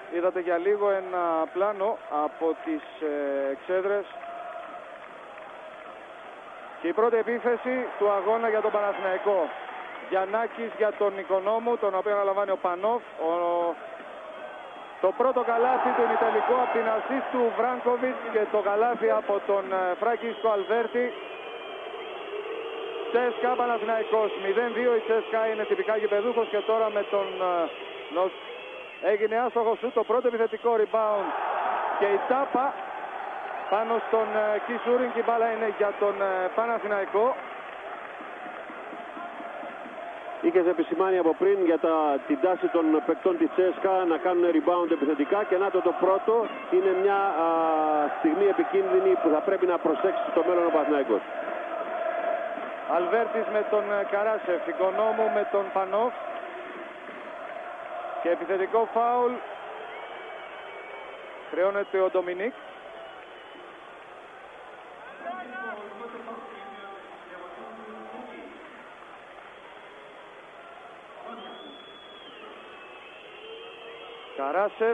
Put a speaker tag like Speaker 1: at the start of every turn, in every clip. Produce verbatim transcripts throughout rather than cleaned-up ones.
Speaker 1: είδατε για λίγο ένα πλάνο από τις ε, εξέδρες και η πρώτη επίθεση του αγώνα για τον Παναθηναϊκό. Γιαννάκης για τον Οικονόμου, τον οποίο αναλαμβάνει ο Πανόφ. Ο, το πρώτο καλάθι του ημιτελικού από την ασίστ του Βράνκοβιτς και το καλάθι από τον ε, Φραγκίσκο Αλβέρτη. Τσέσκα Παναθηναϊκός μηδέν δύο. Η Τσέσκα είναι τυπικά γηπεδούχος και τώρα με τον ε, νος... έγινε άστοχο σου το πρώτο επιθετικό rebound και η τάπα πάνω στον ε, Κισούριν και η μπάλα είναι για τον ε, Παναθηναϊκό.
Speaker 2: Είχες επισημάνει από πριν για τα, την τάση των παικτών της Τσέσκα να κάνουν rebound επιθετικά και να το το πρώτο είναι μια α, στιγμή επικίνδυνη που θα πρέπει να προσέξει στο μέλλον ο Παναθηναϊκός.
Speaker 1: Αλβέρτης με τον Καράσεφ, Οικονόμου με τον Πανόφ και επιθετικό φάουλ χρεώνεται ο Ντομινίκ. Καράσεφ.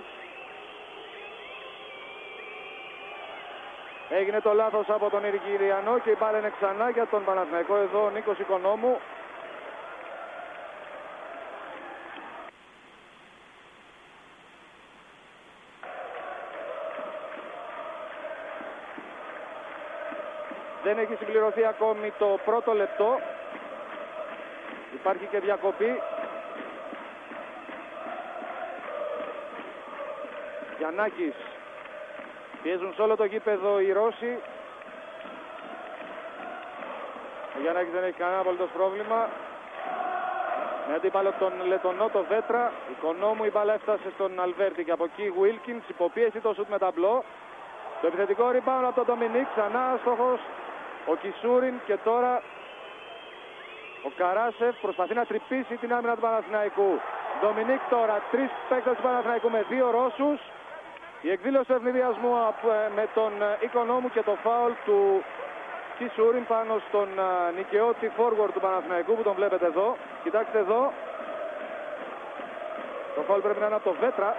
Speaker 1: Έγινε το λάθος από τον Ηρικυριανό και η μπάλα είναι ξανά για τον Παναθηναϊκό. Εδώ ο Νίκος Οικονόμου. Δεν έχει συμπληρωθεί ακόμη το πρώτο λεπτό. Υπάρχει και διακοπή. Γιαννάκης. Πιέζουν σε όλο το γήπεδο οι Ρώσοι. Ο Γιαννάκης δεν έχει κανένα απολύτως πρόβλημα. Με αντίπαλο τον Λετονό, το Βέτρα. Οικονόμου, η μπάλα έφτασε στον Αλβέρτη και από εκεί Βίλκινς. Υποπίεση το σουτ με ταμπλό. Το επιθετικό rebound από τον Ντομινίκ. Ξανά άστοχος ο Κισούριν και τώρα ο Καράσεφ προσπαθεί να τρυπήσει την άμυνα του Παναθηναϊκού. Ντομινίκ τώρα, τρεις παίκτες του Παναθηναϊκού με δύο Ρώσους. Η εκδήλωση ευνηδιασμού με τον Οικονόμου και το φάουλ του Κισούριν πάνω στον νοικαιώτη forward του Παναθηναϊκού που τον βλέπετε εδώ. Κοιτάξτε εδώ. Το φάουλ πρέπει να είναι από το Βέτρα.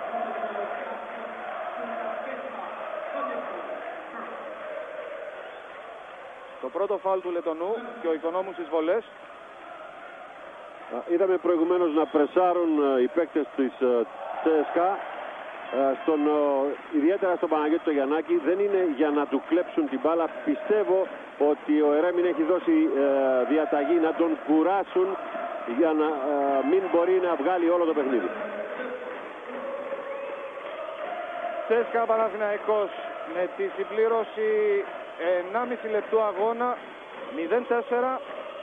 Speaker 1: Το πρώτο φάουλ του Λετονού και ο Οικονόμου στις βολές.
Speaker 2: Είδαμε προηγουμένως να πρεσάρουν οι παίκτες της ΣΕΣΚΑ. Στον, ιδιαίτερα στον Παναγιώτη το Γιαννάκη, δεν είναι για να του κλέψουν την μπάλα. Πιστεύω ότι ο Ερέμιν έχει δώσει ε, διαταγή να τον κουράσουν για να ε, μην μπορεί να βγάλει όλο το παιχνίδι.
Speaker 1: Τσέσκα Παναθηναϊκός με τη συμπλήρωση ενάμιση λεπτού αγώνα, μηδέν τέσσερα.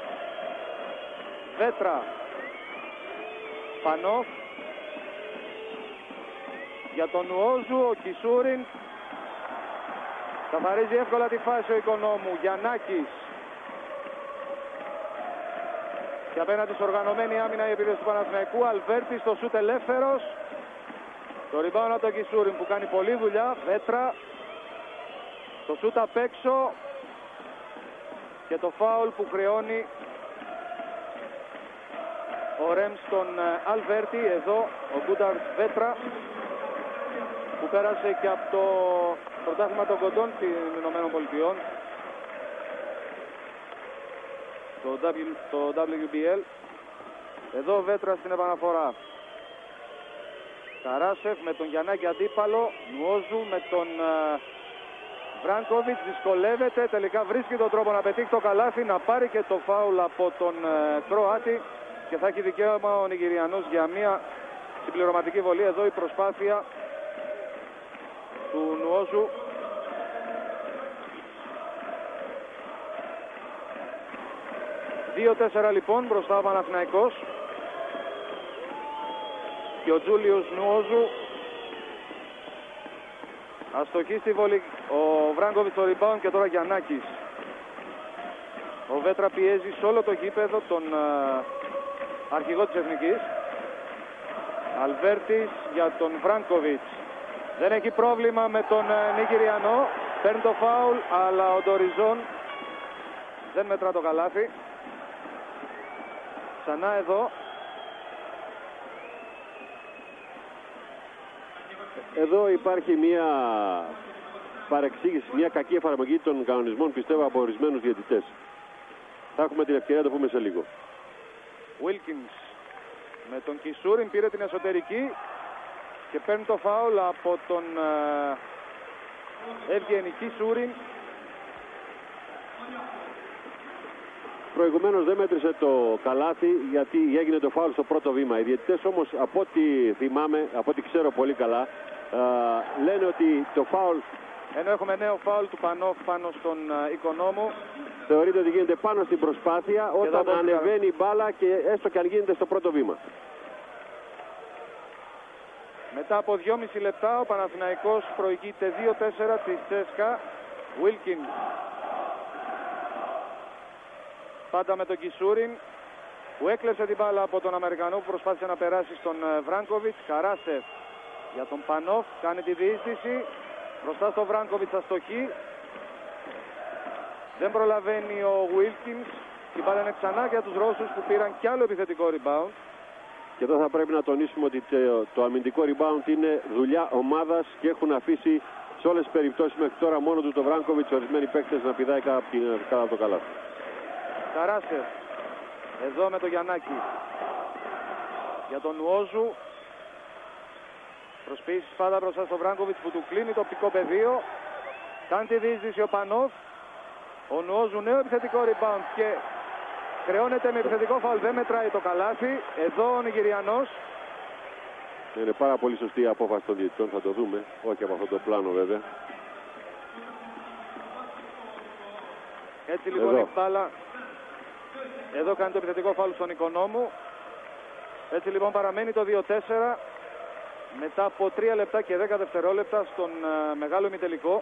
Speaker 1: Βέτρα, Πανόφ. Για τον Ουόζου, ο Κισούριν. Καθαρίζει εύκολα τη φάση ο Οικονόμου. Γιαννάκης. Και απέναντι σε οργανωμένη άμυνα η επίθεση του Παναθηναϊκού. Αλβέρτης στο σούτ ελεύθερος. Το rebound από τον Κισούριν που κάνει πολλή δουλειά. Βέτρα. Το σούτ απ' έξω. Και το φάουλ που χρεώνει ο Ρέμ στον Αλβέρτη. Εδώ ο Γκούνταρ Βέτρα, που πέρασε και από το πρωτάθλημα των κοντών των Ηνωμένων Πολιτειών, το, w, το ντάμπλιου μπι ελ. Εδώ Βέτρα στην επαναφορά. Καράσεφ με τον Γιαννάκη αντίπαλο. Νουόζου με τον uh, Βράνκοβιτς. Δυσκολεύεται, τελικά βρίσκει τον τρόπο να πετύχει το καλάθι, να πάρει και το φάουλ από τον uh, Κροάτη και θα έχει δικαίωμα ο Νιγηριανός για μια συμπληρωματική βολή. Εδώ η προσπάθεια του Νουόζου. δύο τέσσερα λοιπόν μπροστά ο Παναθηναϊκός. Και ο Τζούλιος Νουόζου αστοχή στη βολή. Ο Βράνκοβιτς στο rebound και τώρα Γιαννάκης. Ο Βέτρα πιέζει σε όλο το γήπεδο τον uh, αρχηγό της Εθνικής. Αλβέρτης για τον Βράνκοβιτς. Δεν έχει πρόβλημα με τον uh, Νιγηριανό. Παίρνει το φάουλ, αλλά ο Ντοριζόν δεν μετρά το καλάθι. Ξανά εδώ.
Speaker 2: Εδώ υπάρχει μια παρεξήγηση, μια κακή εφαρμογή των κανονισμών, πιστεύω, από ορισμένους διαιτητές. Θα έχουμε την ευκαιρία να το πούμε σε λίγο.
Speaker 1: Wilkins με τον Κισούριν πήρε την εσωτερική και παίρνει το φάουλ από τον ε, Ευγενική Κισούριν.
Speaker 2: Προηγουμένως δεν μέτρησε το καλάθι γιατί έγινε το φάουλ στο πρώτο βήμα. Οι διαιτητές όμως, από ό,τι θυμάμαι, από ό,τι ξέρω πολύ καλά, α, λένε ότι το φάουλ...
Speaker 1: Ενώ έχουμε νέο φάουλ του Πανόφ πάνω στον uh, Οικονόμου.
Speaker 2: Θεωρείται ότι γίνεται πάνω στην προσπάθεια όταν ανεβαίνει η μπάλα και έστω και αν γίνεται στο πρώτο βήμα.
Speaker 1: Μετά από δυόμιση λεπτά ο Παναθηναϊκός προηγείται δύο τέσσερα της Τσέσκα. Wilkins. Πάντα με τον Κισούριν που έκλεψε την μπάλα από τον Αμερικανό που προσπάθησε να περάσει στον Βράνκοβιτς. Καράσεφ για τον Πανόφ, κάνει τη διείσδυση μπροστά στο Βράνκοβιτς αστοχή. Δεν προλαβαίνει ο Wilkins. Η μπάλα είναι ξανά για τους Ρώσους που πήραν κι άλλο επιθετικό rebound.
Speaker 2: Και εδώ θα πρέπει να τονίσουμε ότι το αμυντικό rebound είναι δουλειά ομάδας και έχουν αφήσει σε όλες τις περιπτώσεις μέχρι τώρα μόνο του το Βράνκοβιτς, ορισμένοι παίκτες να πηδάει κάτω από το καλάθι.
Speaker 1: Καράσεφ εδώ με το Γιαννάκη για τον Νουόζου. Προσποιήσεις πάντα μπροστά στο Βράνκοβιτς που του κλείνει το οπτικό πεδίο. Κάνει τη διείσδυση ο Πανόφ. Ο Νουόζου νέο επιθετικό rebound και χρεώνεται με επιθετικό φαουλ. Δεν μετράει το καλάθι. Εδώ ο Νιγηριανός.
Speaker 2: Είναι πάρα πολύ σωστή η απόφαση των διαιτητών, θα το δούμε. Όχι από αυτό το πλάνο βέβαια.
Speaker 1: Έτσι λοιπόν η μπάλα. Εδώ κάνει το επιθετικό φάουλ στον Οικονόμου. Έτσι λοιπόν παραμένει το δύο τέσσερα μετά από τρία λεπτά και δέκα δευτερόλεπτα στον uh, μεγάλο ημιτελικό.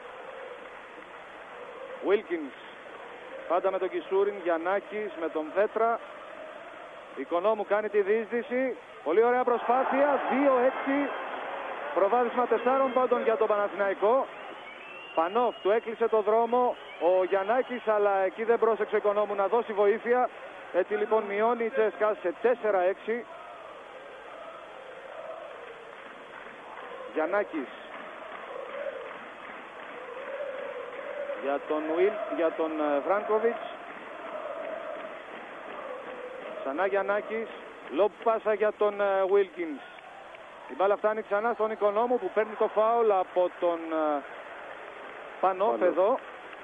Speaker 1: Wilkins πάντα με τον Κισούριν, Γιαννάκης με τον Βέτρα. Οικονόμου κάνει τη διείσδυση. Πολύ ωραία προσπάθεια. δύο έξι. Προβάδισμα τεσσάρων πόντων για τον Παναθηναϊκό. Πανόφ του έκλεισε το δρόμο ο Γιαννάκης, αλλά εκεί δεν πρόσεξε ο Οικονόμου να δώσει βοήθεια. Έτσι λοιπόν μειώνει η Τσέσκα σε τέσσερα έξι. Γιαννάκης για τον Βιλ, για τον Βράνκοβιτς. Ξανά Γιαννάκης. Λομπ πάσα για τον Wilkins. Η μπάλα φτάνει ξανά στον Οικονόμου που παίρνει το φάουλ από τον Πανόφ εδώ.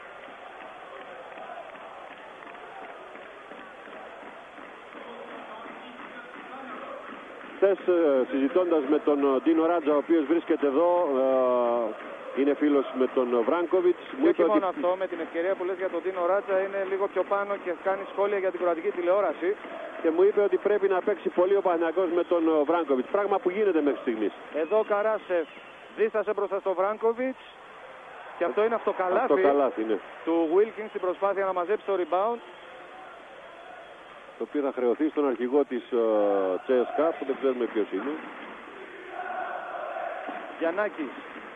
Speaker 2: Χθες συζητώντας με τον Ντίνο Ράτζα, ο οποίος βρίσκεται εδώ, είναι φίλος με τον Βράνκοβιτς.
Speaker 1: Και όχι μόνο αυτό, με την ευκαιρία που λες για τον Ντίνο Ράτζα, είναι λίγο πιο πάνω και κάνει σχόλια για την κροατική τηλεόραση.
Speaker 2: Και μου είπε ότι πρέπει να παίξει πολύ ο Παναθηναϊκός με τον Βράνκοβιτς, πράγμα που γίνεται μέχρι στιγμής.
Speaker 1: Εδώ ο Καράσεφ δίστασε μπροστά στο Βράνκοβιτς. Και αυτό είναι αυτοκαλάθι,
Speaker 2: αυτοκαλάθι ναι.
Speaker 1: του Wilkins στην προσπάθεια να μαζέψει το rebound.
Speaker 2: Το οποίο θα χρεωθεί στον αρχηγό της uh, Τσέσκα, που δεν ξέρουμε ποιος είναι.
Speaker 1: Γιαννάκης.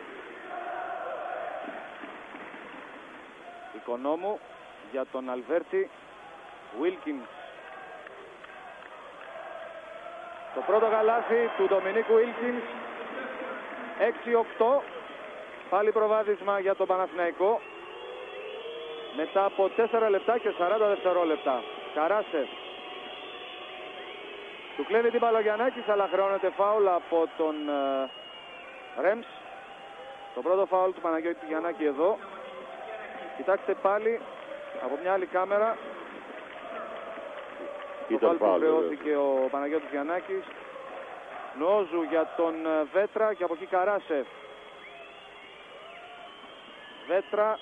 Speaker 1: Οικονόμου για τον Αλβέρτη. Wilkins. Το πρώτο καλάθι του Ντομινίκου Wilkins. έξι οκτώ. Πάλι προβάδισμα για τον Παναθηναϊκό. Μετά από τέσσερα λεπτά και σαράντα δευτερόλεπτα. Καράσεφ. Του κλέβει την μπάλα ο Γιαννάκης, αλλά χρεώνεται φάουλ από τον uh, Ρέμς. Το πρώτο φάουλ του Παναγιώτη Γιαννάκη εδώ. Κοιτάξτε πάλι από μια άλλη κάμερα. Το φάουλ που χρεώθηκε ο Παναγιώτης Γιαννάκης. Νόζου για τον uh, Βέτρα και από εκεί Καράσεφ. Βέτρα.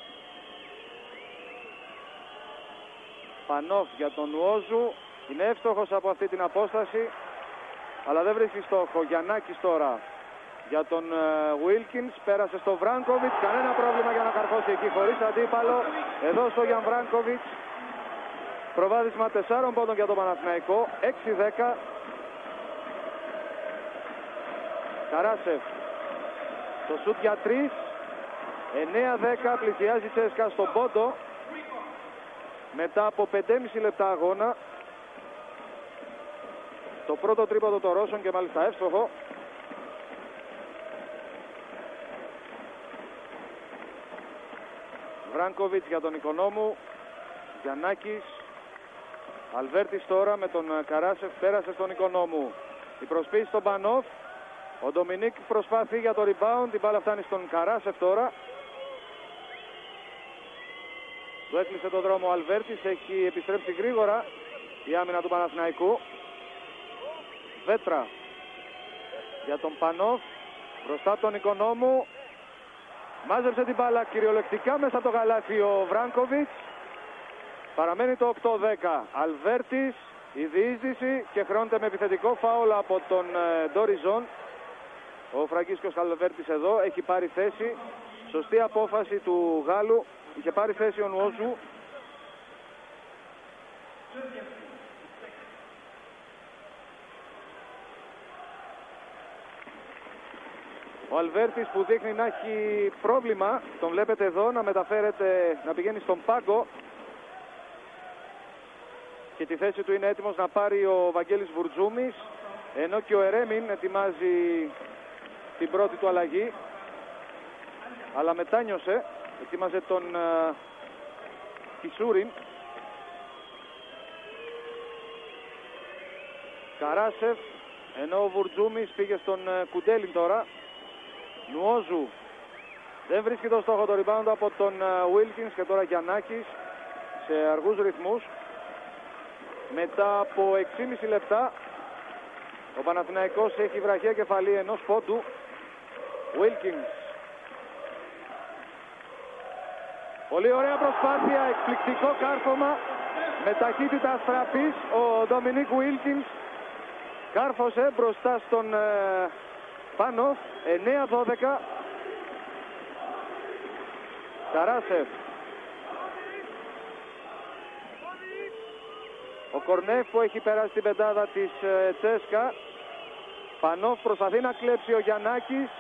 Speaker 1: Πανόφ για τον Νουόζου. Είναι εύστοχος από αυτή την απόσταση, αλλά δεν βρίσκει στόχο. Γιαννάκης τώρα για τον Wilkins. Πέρασε στο Βράνκοβιτς. Κανένα πρόβλημα για να καρφώσει εκεί χωρίς αντίπαλο. Εδώ στο Γιαν Βράνκοβιτς. Προβάδισμα τεσσάρων πόντων για τον Παναθηναϊκό. έξι δέκα. Καράσεφ. Το σουτ για τρεις. εννέα δέκα. Πλησιάζει η Τσέσκα στον πόντο. Μετά από πέντε και μισό λεπτά αγώνα. Το πρώτο τρίποντο των Ρώσων και μάλιστα εύστοχο. Βράνκοβιτς για τον Οικονόμου. Γιαννάκης. Αλβέρτης τώρα με τον Καράσεφ, πέρασε στον Οικονόμου. Η προσποίηση στον Πανόφ. Ο Ντομινίκ προσπαθεί για το rebound. Η μπάλα φτάνει στον Καράσεφ τώρα. Του έκλεισε το δρόμο ο Αλβέρτης. Έχει επιστρέψει γρήγορα η άμυνα του Παναθηναϊκού. Βέτρα για τον Πανόφ. Μπροστά τον Οικονόμου. Μάζεψε την μπάλα κυριολεκτικά μέσα από το γαλάτι ο Βράνκοβιτς. Παραμένει το οκτώ δέκα. Αλβέρτης, η διείσδυση και χρεώνεται με επιθετικό φάουλ από τον Ντόριζον. Ο Φραγκίσκος Αλβέρτης εδώ έχει πάρει θέση. Σωστή απόφαση του Γάλλου. Είχε πάρει θέση ο Νουόζου. Ο Αλβέρτης που δείχνει να έχει πρόβλημα, τον βλέπετε εδώ να μεταφέρεται, να πηγαίνει στον πάγκο. Και τη θέση του είναι έτοιμος να πάρει ο Βαγγέλης Βουρτζούμης, ενώ και ο Ερέμιν ετοιμάζει την πρώτη του αλλαγή. Αλλά μετάνιωσε, ετοίμαζε τον uh, Κισούριν. Καράσεφ, ενώ ο Βουρτζούμης πήγε στον uh, Κουντέλιν τώρα. Νουόζου δεν βρίσκει το στόχο το rebound από τον Wilkins και τώρα Γιαννάκης σε αργούς ρυθμούς. Μετά από έξι και μισό λεπτά ο Παναθηναϊκός έχει βραχία κεφαλή ενός πόντου. Wilkins. Πολύ ωραία προσπάθεια, εκπληκτικό κάρφωμα με ταχύτητα αστραπής. Ο Ντομινίκ Wilkins κάρφωσε μπροστά στον ε, Πάνοφ. Εννέα δώδεκα. Καράσεφ. Ο Κορνέφ που έχει περάσει την πεντάδα της ε, Τσέσκα. Πανόφ προσπαθεί να κλέψει ο Γιαννάκης.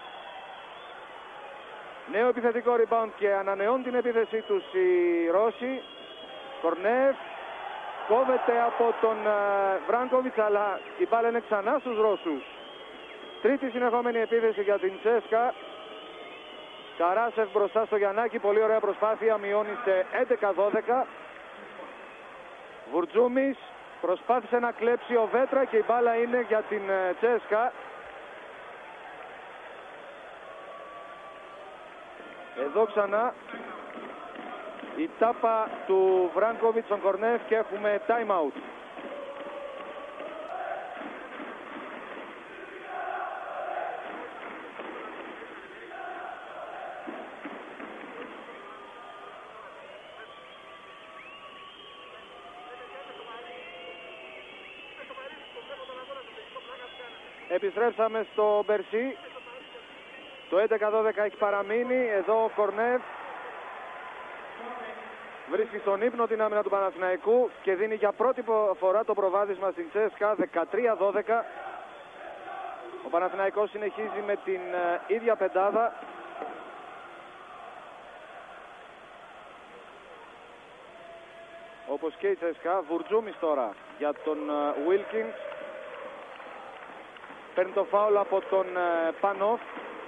Speaker 1: Νέο επιθετικό rebound και ανανεώνει την επίθεσή τους οι Ρώσοι. Κορνέφ κόβεται από τον ε, Βράνκοβιτς, αλλά η μπάλα είναι ξανά στους Ρώσους. Τρίτη συνεχόμενη επίθεση για την Τσέσκα. Καράσεφ μπροστά στο Γιαννάκη, πολύ ωραία προσπάθεια, μειώνει σε έντεκα δώδεκα. Βουρτζούμης προσπάθησε να κλέψει ο Βέτρα και η μπάλα είναι για την Τσέσκα. Εδώ ξανά η τάπα του Βράνκοβιτς στον Κορνέφ και έχουμε time out. Επιστρέψαμε στο Μπερσί. Το έντεκα δώδεκα έχει παραμείνει. Εδώ ο Κορνέφ βρίσκει στον ύπνο την άμυνα του Παναθηναϊκού και δίνει για πρώτη φορά το προβάδισμα στην Τσέσκα. Δεκατρία δώδεκα. Ο Παναθηναϊκός συνεχίζει με την uh, ίδια πεντάδα. Όπως και η Τσέσκα. Βουρτζούμης τώρα για τον uh, Wilkins. Παίρνει το φάουλ από τον uh, Πανόφ.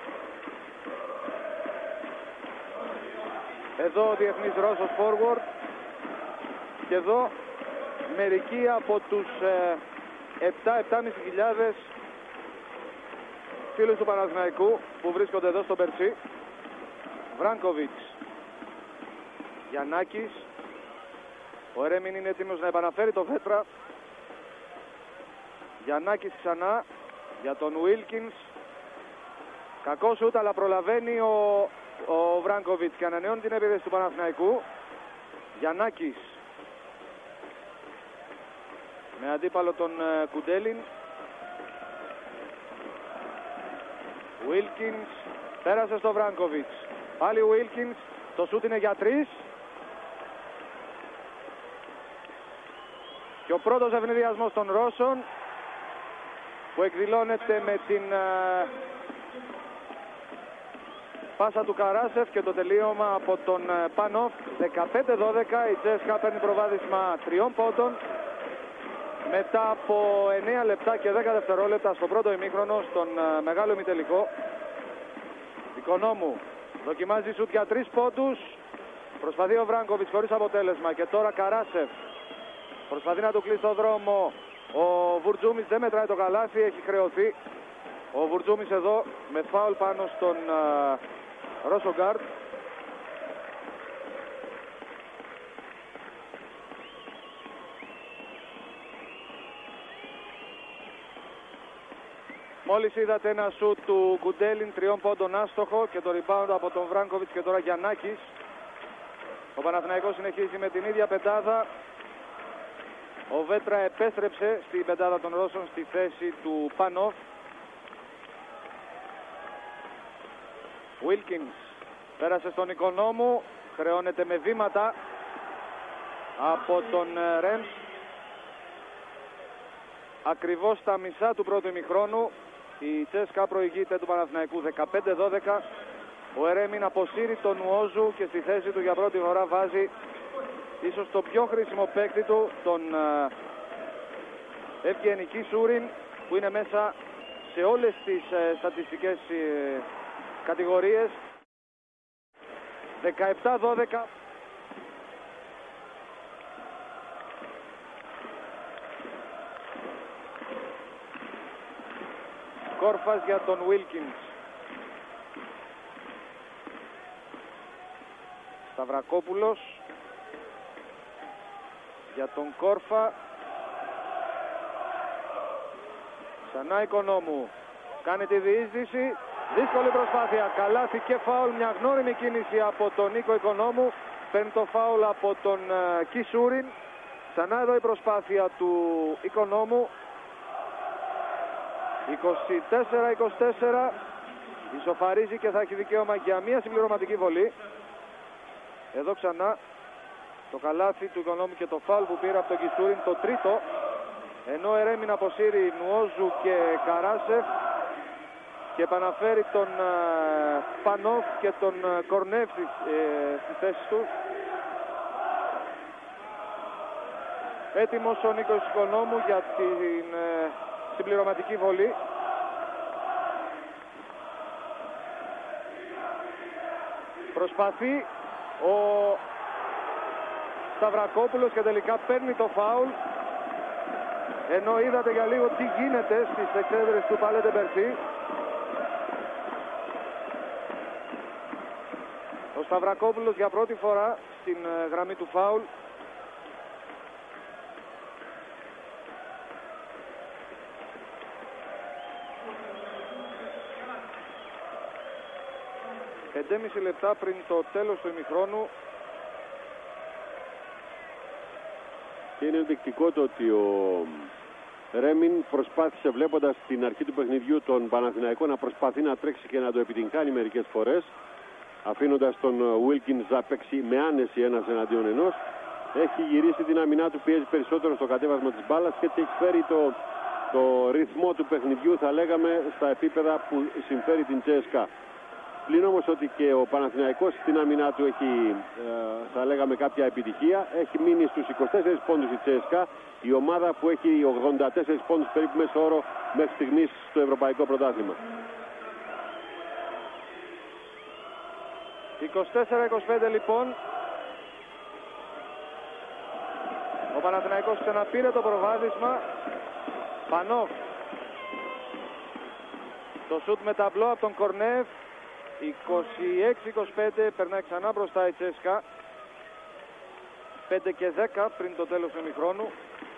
Speaker 1: Εδώ ο διεθνής Ρώσος forward. Και εδώ μερικοί από τους επτά με επτά χιλιάδες φίλους του Παναθηναϊκού που βρίσκονται εδώ στο Μπερσί. Βράνκοβιτς. Γιαννάκης. Ο Ερέμιν είναι έτοιμος να επαναφέρει το Βέτρα. Γιαννάκης ξανά για τον Wilkins. Κακό σούτ, αλλά προλαβαίνει ο, ο Βράνκοβιτς και ανανεώνει την επίθεση του Παναθηναϊκού. Γιαννάκης με αντίπαλο τον uh, Κουντέλιν. Wilkins πέρασε στο Βράνκοβιτς. Πάλι ο Wilkins. Το σούτ είναι για τρεις. Και ο πρώτος ευνηδιασμός των Ρώσων που εκδηλώνεται με την uh, πάσα του Καράσεφ και το τελείωμα από τον uh, Πανόφ. Δεκαπέντε δώδεκα. Η Τσέσκα παίρνει προβάδισμα τριών πόντων μετά από εννέα λεπτά και δέκα δευτερόλεπτα στο πρώτο ημίχρονο, στον uh, μεγάλο ημιτελικό. Οικονόμου δοκιμάζει σουτ για τρεις πόντους. Προσπαθεί ο Βράγκοβιτς χωρίς αποτέλεσμα και τώρα Καράσεφ προσπαθεί να του κλείσει το δρόμο. Ο Βουρτζούμης δεν μετράει το καλάθι, έχει χρεωθεί. Ο Βουρτζούμης εδώ με φάουλ πάνω στον uh, Ρόσογκάρτ. Μόλις είδατε ένα σουτ του Γκουντέλιν τριών πόντων άστοχο και το rebound από τον Βράγκοβιτς και τώρα Γιαννάκης. Ο Παναθηναϊκός συνεχίζει με την ίδια πεντάδα. Ο Βέτρα επέστρεψε στην πεντάδα των Ρώσων στη θέση του Πάνοφ. Βίλκινς πέρασε στον Οικονόμου, χρεώνεται με βήματα από τον Ρέμς. Ακριβώς στα μισά του πρώτου ημιχρόνου η Τσέσκα προηγείται του Παναθηναϊκού δεκαπέντε δώδεκα. Ο Ερέμιν αποσύρει τον Ουόζου και στη θέση του για πρώτη φορά βάζει ίσως το πιο χρήσιμο παίκτη του, τον Ευγενική Σούριν, που είναι μέσα σε όλες τις ε, στατιστικές ε, κατηγορίες. δεκαεπτά δώδεκα. Κόρφας για τον Βίλκινς. Σταυρακόπουλος για τον Κόρφα. Ξανά Οικονόμου. Κάνει τη διείσδυση. Δύσκολη προσπάθεια. Καλάθι και φάουλ. Μια γνώριμη κίνηση από τον Νίκο Οικονόμου. Παίρνει το φάουλ από τον uh, Κισούριν. Ξανά εδώ η προσπάθεια του Οικονόμου. είκοσι τέσσερα είκοσι τέσσερα. Ισοφαρίζει και θα έχει δικαίωμα για μια συμπληρωματική βολή. Εδώ ξανά το καλάθι του Οικονόμου και το φάουλ που πήρε από τον Κισούριν, το τρίτο. Ενώ Ερέμιν αποσύρει Νουόζου και Καράσεφ και επαναφέρει τον uh, Πανόφ και τον uh, Κορνεύ στις ε, θέσεις του. Έτοιμος ο Νίκος Οικονόμου για την ε, συμπληρωματική βολή. Προσπαθεί ο Σταυρακόπουλος και τελικά παίρνει το φάουλ. Ενώ είδατε για λίγο τι γίνεται στις εξέδρες του Παλέτε Μπερσί. Ο Σταυρακόπουλος για πρώτη φορά στην ε, γραμμή του φάουλ. πέντε και μισό λεπτά πριν το τέλος του ημιχρόνου.
Speaker 2: Και είναι ενδεικτικό το ότι ο Ρέμιν προσπάθησε, βλέποντας την αρχή του παιχνιδιού τον Παναθηναϊκό, να προσπαθεί να τρέξει και να το επιτυγχάνει μερικές φορές, αφήνοντας τον Βίλκινς να παίξει με άνεση ένας εναντίον ενός. Έχει γυρίσει την αμυνά του, πιέζει περισσότερο στο κατέβασμα της μπάλας και έχει φέρει το, το ρυθμό του παιχνιδιού, θα λέγαμε, στα επίπεδα που συμφέρει την Τσέσκα. Πλην όμως ότι και ο Παναθηναϊκός στην άμυνά του έχει, ε, θα λέγαμε, κάποια επιτυχία. Έχει μείνει στους είκοσι τέσσερις πόντους η Τσέσκα, η ομάδα που έχει ογδόντα τέσσερις πόντους περίπου μέσο όρο μέχρι στιγμής στο Ευρωπαϊκό Πρωτάθλημα.
Speaker 1: είκοσι τέσσερα είκοσι πέντε λοιπόν. Ο Παναθηναϊκός ξαναπήρε το προβάδισμα. Πανόφ. Το σουτ με ταμπλό από τον Κορνεύ. είκοσι έξι είκοσι πέντε, περνάει ξανά μπροστά η Τσέσκα. πέντε και δέκα πριν το τέλος του ημιχρόνου.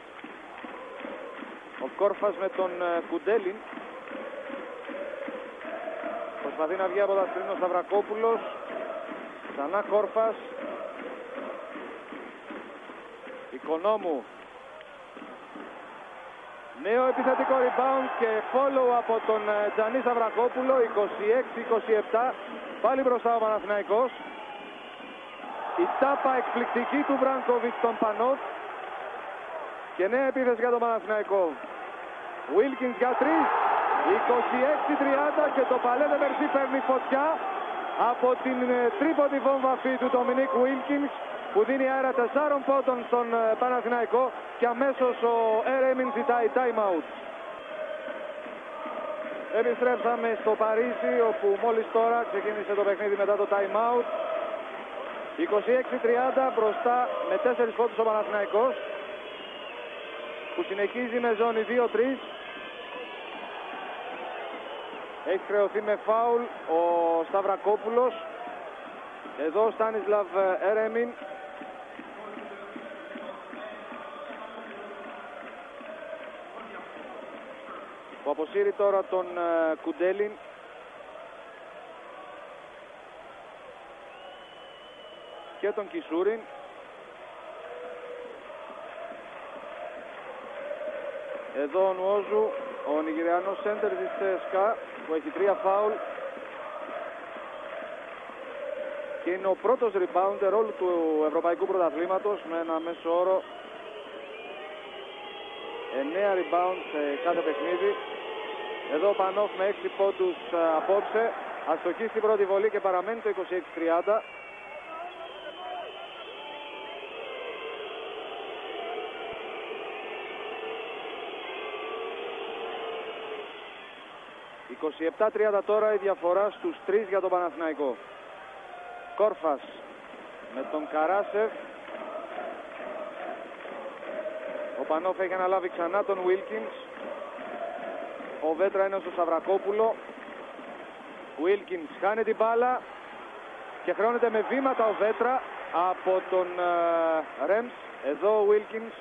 Speaker 1: Ο Κόρφας με τον Κουντέλιν. Προσπαθεί να βγει από τα σκριν ο Σταυρακόπουλος. Ξανά Κόρφας. Οικονόμου. Νέο επιθετικό rebound και follow από τον Τζανί Σταυρακόπουλο. είκοσι έξι είκοσι επτά. Πάλι μπροστά ο Παναθηναϊκός. Η τάπα εκπληκτική του Μπράνκοβιτς στον Πανόφ. Και νέα επίθεση για τον Παναθηναϊκό. Βίλκινς για τρεις. είκοσι έξι τριάντα και το Παλέτε Μπερσί παίρνει φωτιά από την τρίποντη βόμβα αυτή του Ντομινίκ Βίλκινς, που δίνει αέρα τεσσάρων πόντων στον Παναθηναϊκό και αμέσως ο Ερέμιν ζητάει time out. Επιστρέψαμε στο Παρίσι, όπου μόλις τώρα ξεκίνησε το παιχνίδι μετά το time out. είκοσι έξι τριάντα μπροστά με τέσσερις πόντους ο Παναθηναϊκός, που συνεχίζει με ζώνη δύο τρία. Έχει χρεωθεί με φάουλ ο Σταυρακόπουλος. Εδώ ο Στάνισλαβ Ερέμιν. Που αποσύρει τώρα τον uh, Κουντέλιν. Και τον Κισούριν. Εδώ ο Νουόζου, ο Νιγηριανός σέντερ της ΣΚΑ, που έχει τρία φάουλ και είναι ο πρώτος rebounder όλου του Ευρωπαϊκού Πρωταθλήματος με ένα μέσο όρο εννέα rebound σε κάθε παιχνίδι. Εδώ ο Πανόφ με έξι πόντους απόψε, αστοχή στην πρώτη βολή και παραμένει το είκοσι έξι τριάντα. είκοσι επτά τριάντα τώρα η διαφορά στους τρεις για τον Παναθηναϊκό. Κόρφας με τον Καράσεφ. Ο Πανόφ έχει αναλάβει ξανά τον Βίλκινς. Ο Βέτρα είναι στο Σταυρακόπουλο. Βίλκινς χάνει την μπάλα και χρεώνεται με βήματα ο Βέτρα από τον uh, Ρέμς. Εδώ ο Βίλκινς,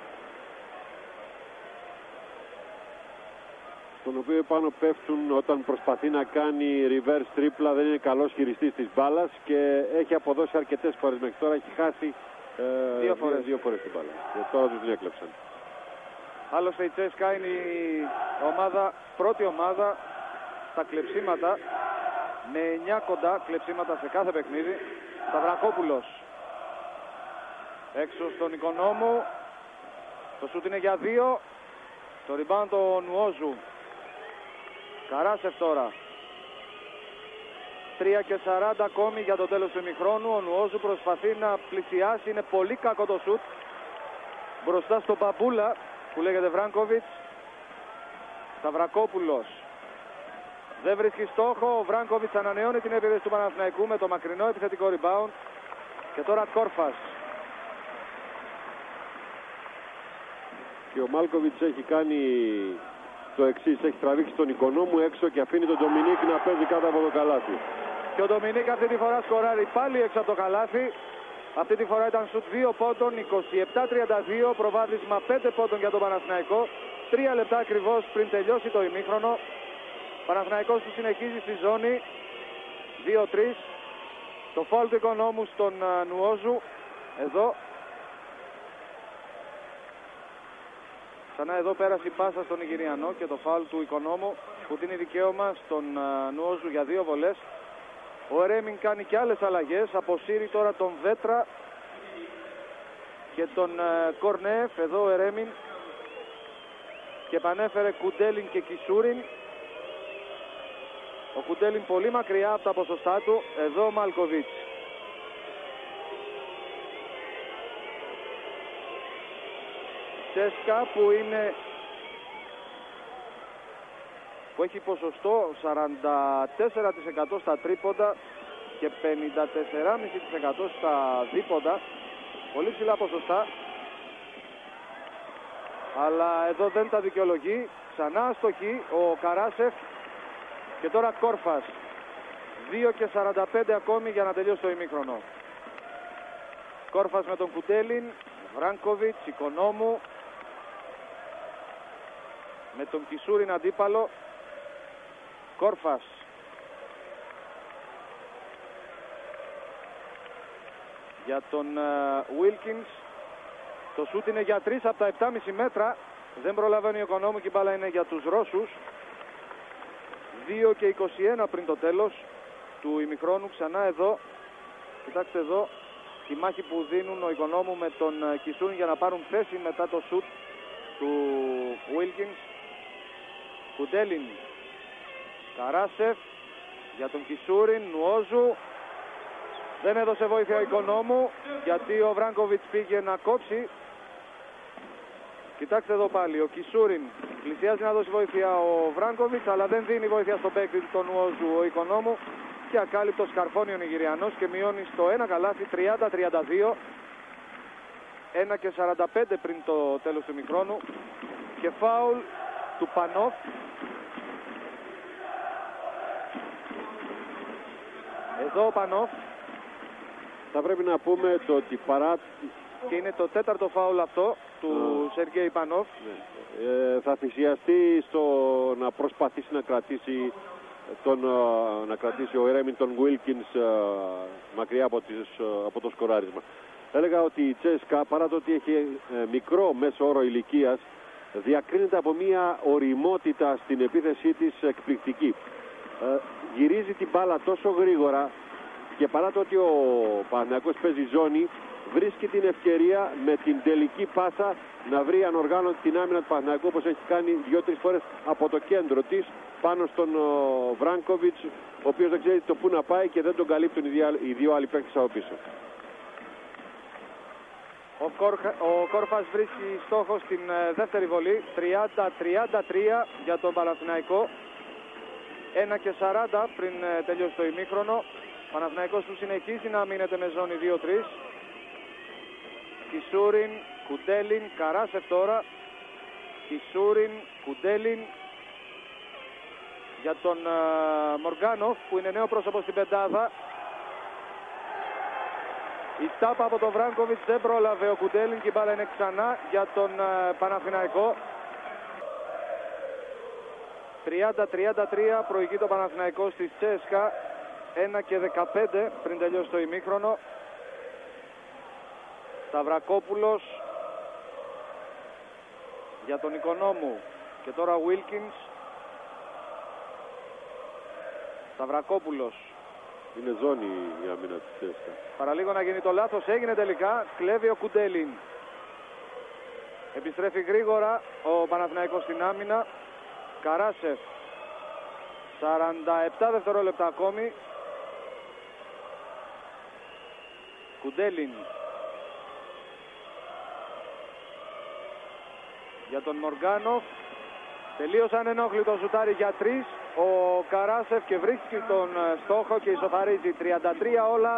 Speaker 2: τον οποίο πάνω πέφτουν όταν προσπαθεί να κάνει reverse τρίπλα, δεν είναι καλός χειριστής της μπάλας και έχει αποδώσει αρκετές φορές μέχρι τώρα, έχει χάσει ε,
Speaker 1: δύο, φορές.
Speaker 2: δύο φορές την μπάλα και τώρα τους την έκλεψαν.
Speaker 1: Άλλωστε η Τσέσκα είναι η ομάδα, πρώτη ομάδα στα κλεψίματα με εννιά κοντά κλεψίματα σε κάθε παιχνίδι. Σταυρακόπουλος έξω στον Οικονόμου, το σούτ είναι για δύο, το rebound ο Νουόζου. Καράσεφ τώρα. τρία και σαράντα ακόμη για το τέλος του ημιχρόνου. Ο Νουόζου προσπαθεί να πλησιάσει. Είναι πολύ κακό το σουτ. Μπροστά στο Μπαμπούλα που λέγεται Βράνκοβιτς. Σταυρακόπουλος. Δεν βρίσκει στόχο. Ο Βράνκοβιτς ανανεώνει την επίδεση του Παναθηναϊκού με το μακρινό επιθετικό rebound. Και τώρα Κόρφας.
Speaker 2: Και ο Μάλκοβιτς έχει κάνει το εξής, έχει τραβήξει τον Οικονόμου έξω και αφήνει τον Ντομινίκ να παίζει κάτω από το καλάθι.
Speaker 1: Και ο Ντομινίκ αυτή τη φορά σκοράρει πάλι έξω από το καλάθι. Αυτή τη φορά ήταν σουτ δύο πόντων, είκοσι επτά τριάντα δύο, προβάδισμα πέντε πόντων για τον Παναθηναϊκό. Τρία λεπτά ακριβώς πριν τελειώσει το ημίχρονο. Παναθηναϊκός που συνεχίζει στη ζώνη δύο τρία. Το φάουλ του Οικονόμου στον uh, Νουόζου. Εδώ. Ξανά εδώ πέρασε η πάσα στον Ιγυριανό και το φάουλ του Οικονόμου που δίνει δικαίωμα στον uh, Νουόζου για δύο βολές. Ο Ερέμιν κάνει και άλλες αλλαγές. Αποσύρει τώρα τον Βέτρα και τον uh, Κορνέφ. Εδώ ο Ερέμιν και επανέφερε Κουντέλιν και Κισούριν. Ο Κουντέλιν πολύ μακριά από τα ποσοστά του. Εδώ ο Μάλκοβιτς. Τσέσκα που είναι που έχει ποσοστό σαράντα τέσσερα τοις εκατό στα τρίποντα και πενήντα τέσσερα κόμμα πέντε τοις εκατό στα δίποντα. Πολύ ψηλά ποσοστά. Αλλά εδώ δεν τα δικαιολογεί. Ξανά αστοχή ο Καράσεφ. Και τώρα Κόρφας. δύο και σαράντα πέντε ακόμη για να τελειώσει το ημίχρονο. Κόρφας με τον Κουντέλιν. Βράνκοβιτς, Οικονόμου. Με τον Κισούριν αντίπαλο. Κόρφας. Για τον Βίλκινς. Uh, το σούτ είναι για τρία από τα επτά κόμμα πέντε μέτρα. Δεν προλαβαίνει ο Οικονόμου και η μπάλα είναι για τους Ρώσους. δύο και είκοσι ένα πριν το τέλος του ημιχρόνου. Ξανά εδώ. Κοιτάξτε εδώ τη μάχη που δίνουν ο Οικονόμου με τον Κισούριν για να πάρουν θέση μετά το σούτ του Βίλκινς. Κουντέλιν. Καράσεφ για τον Κισούριν. Νουόζου. Δεν έδωσε βοήθεια ο Οικονόμου γιατί ο Βράνκοβιτς πήγε να κόψει. Κοιτάξτε εδώ πάλι ο Κισούριν πλησιάζει να δώσει βοήθεια ο Βράνκοβιτς, αλλά δεν δίνει βοήθεια στο παίκτη του Νουόζου ο Οικονόμου και ακάλυπτος καρφώνει ο Νιγηριανός και μειώνει στο ένα καλάθι τριάντα τριάντα δύο. ένα και σαράντα πέντε πριν το τέλος του ημιχρόνου και φάουλ του Πανόφ. Εδώ ο Πανόφ.
Speaker 2: Θα πρέπει να πούμε το ότι παρά...
Speaker 1: Και είναι το τέταρτο φάουλ αυτό του oh. Σεργέη Πανόφ.
Speaker 2: Ναι. Ε, θα θυσιαστεί στο να προσπαθήσει να κρατήσει, τον, να κρατήσει ο Ρέμιντον Γουίλκινς μακριά από, τις, από το σκοράρισμα. Έλεγα ότι η Τσέσκα, παρά το ότι έχει ε, μικρό μέσο όρο ηλικίας, διακρίνεται από μια οριμότητα στην επίθεσή της εκπληκτική. Ε, γυρίζει την μπάλα τόσο γρήγορα και παρά το ότι ο Παναθηναϊκός παίζει ζώνη, βρίσκει την ευκαιρία με την τελική πάσα να βρει ανοργάνωτη την άμυνα του Παναθηναϊκού, όπως έχει κάνει δύο-τρεις φορές από το κέντρο της πάνω στον Βράνκοβιτς, ο οποίος δεν ξέρει το πού να πάει και δεν τον καλύπτουν οι δύο άλλοι παίκτες από πίσω.
Speaker 1: Ο, Κορχα... ο Κόρφας βρίσκει στόχο στην δεύτερη βολή. Τριάντα τριάντα τρία για τον Παναθηναϊκό. ένα και σαράντα πριν τελειώσει το ημίχρονο. Ο Παναθηναϊκός που συνεχίζει να μείνεται με ζώνη δύο τρία. Κισούριν, Κουντέλιν, Καράσεφ τώρα. Κισούριν, Κουντέλιν. Για τον uh, Μοργάνοφ που είναι νέο πρόσωπο στην πεντάδα. Η τάπα από τον Βράνκοβιτς δεν πρόλαβε ο Κουντέλιν και η μπάλα είναι ξανά για τον uh, Παναθηναϊκό. τριάντα τριάντα τρία προηγεί το Παναθηναϊκό στη Τσέσκα. ένα και δεκαπέντε πριν τελειώσει το ημίχρονο. Σταυρακόπουλος για τον Οικονόμου και τώρα Βίλκινς. Σταυρακόπουλος.
Speaker 2: Είναι ζώνη η άμυνα της Τσέσκα.
Speaker 1: Παραλίγο να γίνει το λάθος, έγινε τελικά. Κλέβει ο Κουντέλιν. Επιστρέφει γρήγορα ο Παναθηναϊκός στην άμυνα. Καράσεφ. σαράντα επτά δευτερόλεπτα ακόμη. Κουντέλιν. Για τον Μοργάνοφ. Τελείως ανενόχλητο σουτάρι για τρεις. Ο Καράσεφ και βρίσκει τον στόχο και ισοφαρίζει. Τριάντα τρία όλα.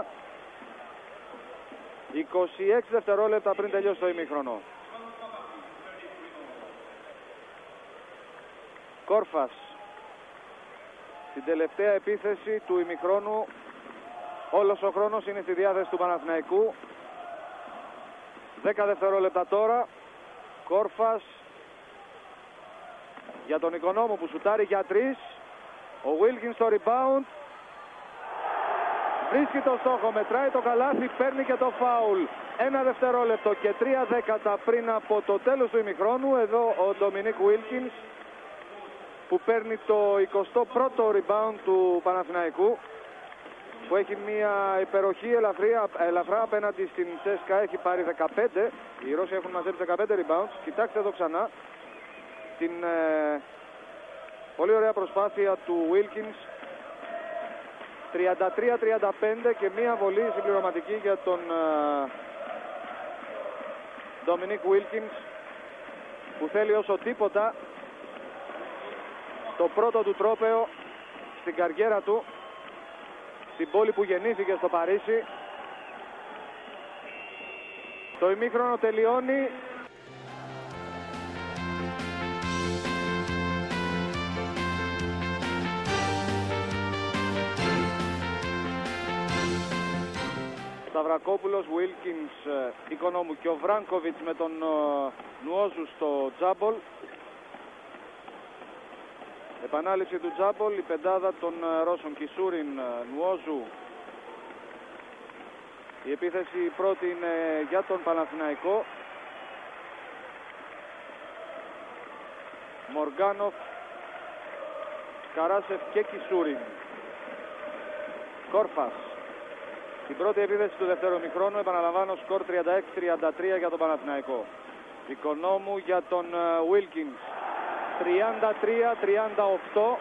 Speaker 1: είκοσι έξι δευτερόλεπτα πριν τελειώσει το ημίχρονο. Κόρφας. Στην τελευταία επίθεση του ημιχρόνου. Όλος ο χρόνος είναι στη διάθεση του Παναθηναϊκού. δέκα δευτερόλεπτα τώρα. Κόρφας. Για τον Οικονόμου που σουτάρει για τρεις. Ο Βίλκινς στο rebound. Βρίσκει το στόχο, μετράει το καλάθι, παίρνει και το φάουλ. Ένα δευτερόλεπτο και τρία δέκατα πριν από το τέλος του ημιχρόνου. Εδώ ο Ντομινίκ Βίλκινς που παίρνει το εικοστό πρώτο rebound του Παναθηναϊκού, που έχει μια υπεροχή ελαφρά, ελαφρά απέναντι στην Τσέσκα. Έχει πάρει δεκαπέντε. Οι Ρώσοι έχουν μαζέψει δεκαπέντε rebounds. Κοιτάξτε εδώ ξανά την ε, πολύ ωραία προσπάθεια του Βίλκινς. τριάντα τρία τριάντα πέντε και μία βολή συμπληρωματική για τον Ντομινίκ Βίλκινς, που θέλει όσο τίποτα το πρώτο του τρόπαιο στην καριέρα του, στην πόλη που γεννήθηκε, στο Παρίσι. Το ημίχρονο τελειώνει. Σταυρακόπουλος, Βίλκινς, Οικονόμου και ο Βράνκοβιτς με τον uh, Νουόζου στο τζάμπολ. Επανάληψη του τζάμπολ, η πεντάδα των uh, Ρώσων. Κισούριν, uh, Νουόζου. Η επίθεση πρώτη είναι για τον Παναθηναϊκό. Μοργάνοφ, Καράσεφ και Κισούριν. Κόρφας. Την πρώτη επίθεση του δεύτερου ημιχρόνου, επαναλαμβάνω, σκορ τριάντα έξι τριάντα τρία για τον Παναθηναϊκό. Οικονόμου για τον Βίλκινς. τριάντα τρία τριάντα οκτώ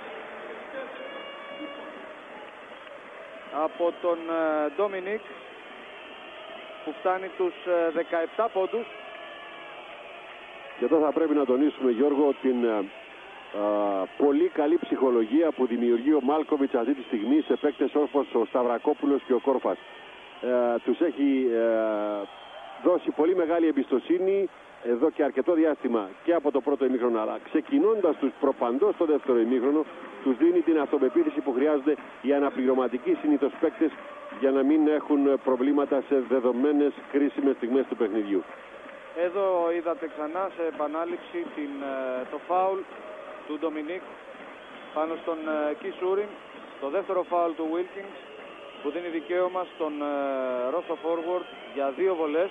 Speaker 1: από τον Ντομινίκ, που φτάνει τους δεκαεπτά πόντους.
Speaker 2: Και εδώ θα πρέπει να τονίσουμε, Γιώργο, την πολύ καλή ψυχολογία που δημιουργεί ο Μάλκοβιτς αυτή τη στιγμή σε παίκτες όπως ο Σταυρακόπουλος και ο Κόρφας. Ε, τους έχει ε, δώσει πολύ μεγάλη εμπιστοσύνη εδώ και αρκετό διάστημα και από το πρώτο ημίχρονο, αλλά ξεκινώντας τους προπαντός στο δεύτερο ημίχρονο τους δίνει την αυτοπεποίθηση που χρειάζονται οι αναπληρωματικοί συνήθως παίκτες για να μην έχουν προβλήματα σε δεδομένες κρίσιμες στιγμές του παιχνιδιού.
Speaker 1: Εδώ είδατε ξανά σε επανάληψη την, το φάουλ του Ντομινίκ πάνω στον Κισούριν, το δεύτερο φάουλ του Wilkins που δίνει δικαίωμα στον Ρώσο Forward για δύο βολές.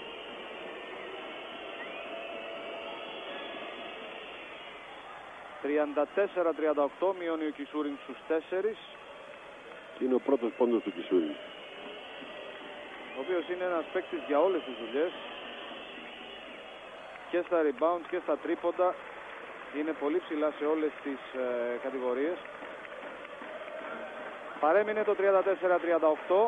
Speaker 1: τριάντα τέσσερα τριάντα οκτώ μειώνει ο Κισούριν στους τέσσερις.
Speaker 2: Είναι ο πρώτος πόντος του Κισούριν,
Speaker 1: ο οποίος είναι ένας παίκτης για όλες τις δουλειές, και στα rebounds και στα τρίποντα. Είναι πολύ ψηλά σε όλες τις ε, κατηγορίες. Παρέμεινε το τριάντα τέσσερα τριάντα οκτώ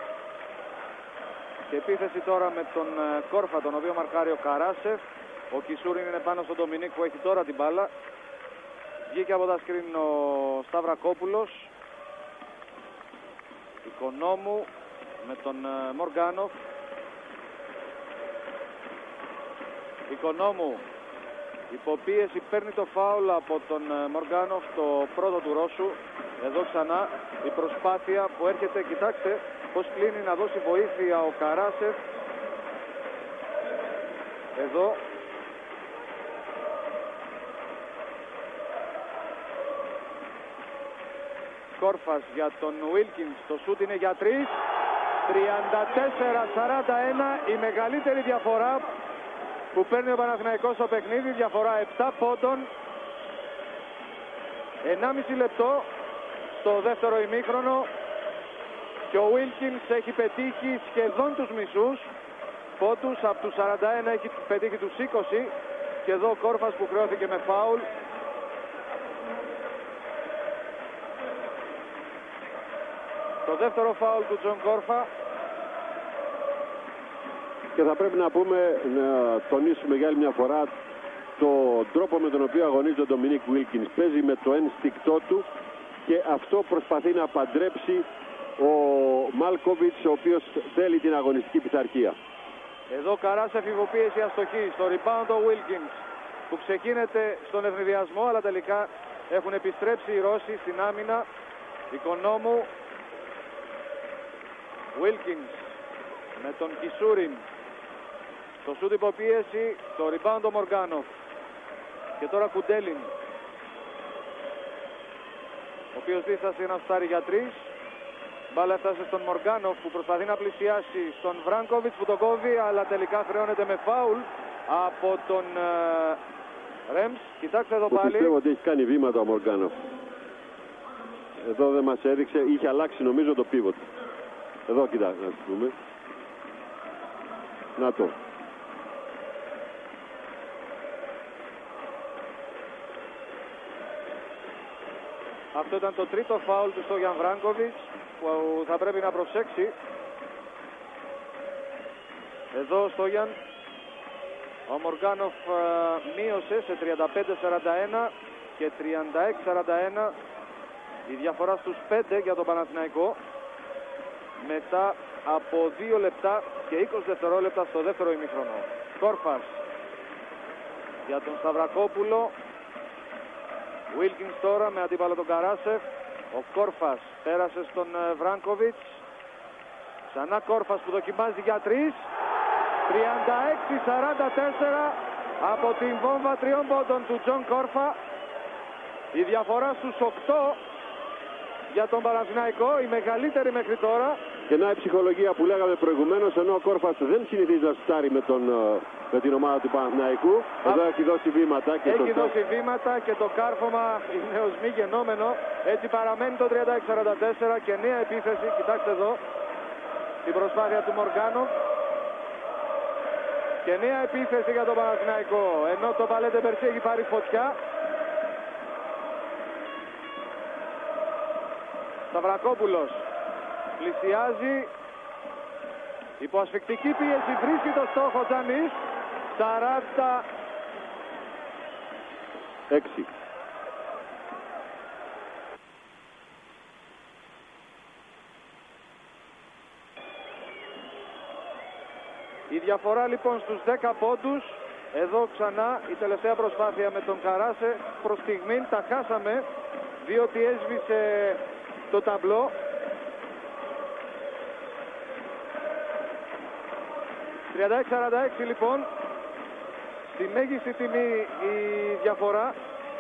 Speaker 1: και επίθεση τώρα με τον ε, Κόρφα, τον οποίο μαρκάρει ο Καράσεφ. Ο Κισούριν είναι πάνω στον Ντομινίκ που έχει τώρα την μπάλα. Βγήκε από τα σκριν ο Σταυρακόπουλος. Οικονόμου με τον ε, Μοργάνοφ. Οικονόμου υποπίεση, παίρνει το φάουλ από τον Μοργάνοφ, το πρώτο του Ρώσου. Εδώ ξανά η προσπάθεια που έρχεται, κοιτάξτε πως κλείνει να δώσει βοήθεια ο Καράσεφ. Εδώ Κόρφας για τον Wilkins, το σούτ είναι για τρεις. Τριάντα τέσσερα σαράντα ένα, η μεγαλύτερη διαφορά που παίρνει ο Παναθηναϊκός στο παιχνίδι, διαφορά επτά πόντων. ενάμιση λεπτό στο δεύτερο ημίχρονο και ο Wilkins έχει πετύχει σχεδόν τους μισούς πόντους. Από τους σαράντα ένα έχει πετύχει τους είκοσι και εδώ ο Κόρφας που χρεώθηκε με φάουλ. Το δεύτερο φάουλ του Τζον Κόρφα.
Speaker 2: Και θα πρέπει να πούμε, να τονίσουμε για άλλη μια φορά τον τρόπο με τον οποίο αγωνίζει ο Ντομινίκ Wilkins. Παίζει με το ένστικτό του και αυτό προσπαθεί να παντρέψει ο Μάλκοβιτς, ο οποίος θέλει την αγωνιστική πειθαρχία.
Speaker 1: Εδώ Καράσεφ υποπίεση αστοχή, στο rebound ο Wilkins που ξεκίνεται στον ευνηδιασμό, αλλά τελικά έχουν επιστρέψει οι Ρώσοι στην άμυνα. Οικονόμου, Wilkins με τον Κισούριν, το σούτ υποπίεση, το rebound ο Μοργάνοφ και τώρα Κουντέλιν, ο οποίος δίστασε να φτάρει για τρεις. Μπάλα έφτασε στον Μοργάνοφ που προσπαθεί να πλησιάσει στον Βράνκοβιτς που τον κόβει, αλλά τελικά χρεώνεται με φάουλ από τον uh, Ρέμς. Κοιτάξτε εδώ
Speaker 2: που
Speaker 1: πάλι.
Speaker 2: Πιστεύω ότι έχει κάνει βήματα ο Μοργάνοφ. Εδώ δεν μας έδειξε, είχε αλλάξει νομίζω το πίβοτ. Εδώ κοιτάξτε να πούμε. Να το.
Speaker 1: Αυτό ήταν το τρίτο φάουλ του Στόγιαν Βράνκοβιτς που θα πρέπει να προσέξει. Εδώ ο Στόγιαν, ο Μοργάνοφ μείωσε σε τριάντα πέντε σαράντα ένα και τριάντα έξι σαράντα ένα η διαφορά στους πέντε για τον Παναθηναϊκό μετά από δύο λεπτά και είκοσι δευτερόλεπτα στο δεύτερο ημίχρονο. Κόρφας για τον Σταυρακόπουλο. Wilkins τώρα με αντίπαλο τον Καράσεφ. Ο Κόρφας πέρασε στον Βράνκοβιτς. Ξανά Κόρφας που δοκιμάζει για τρεις. τριάντα έξι σαράντα τέσσερα από την βόμβα τριών πόντων του Τζον Κόρφα. Η διαφορά στους οκτώ για τον Παναθηναϊκό, η μεγαλύτερη μέχρι τώρα.
Speaker 2: Και να η ψυχολογία που λέγαμε προηγουμένως, ενώ ο Κόρφας δεν συνηθίζει να σουτάρει με, τον, με την ομάδα του Παναθηναϊκού. Εδώ έχει δώσει βήματα. Και
Speaker 1: έχει
Speaker 2: το
Speaker 1: δώσει βήματα και το κάρφωμα είναι ως μη γενόμενο. Έτσι παραμένει το τριάντα έξι σαράντα τέσσερα και νέα επίθεση. Κοιτάξτε εδώ την προσπάθεια του Μοργάνο. Και νέα επίθεση για τον Παναθηναϊκό. Ενώ το Παλέντε Μπερσί έχει πάρει φωτιά. Σταυρακόπουλος πλησιάζει, υπό ασφικτική πίεση βρίσκει το στόχο Τζανής. Σαράντα
Speaker 2: έξι.
Speaker 1: Η διαφορά λοιπόν στους δέκα πόντους. Εδώ ξανά η τελευταία προσπάθεια με τον Καράσε. Προς στιγμήν τα χάσαμε διότι έσβησε το ταμπλό. τριάντα έξι σαράντα έξι λοιπόν. Στη μέγιστη τιμή η διαφορά.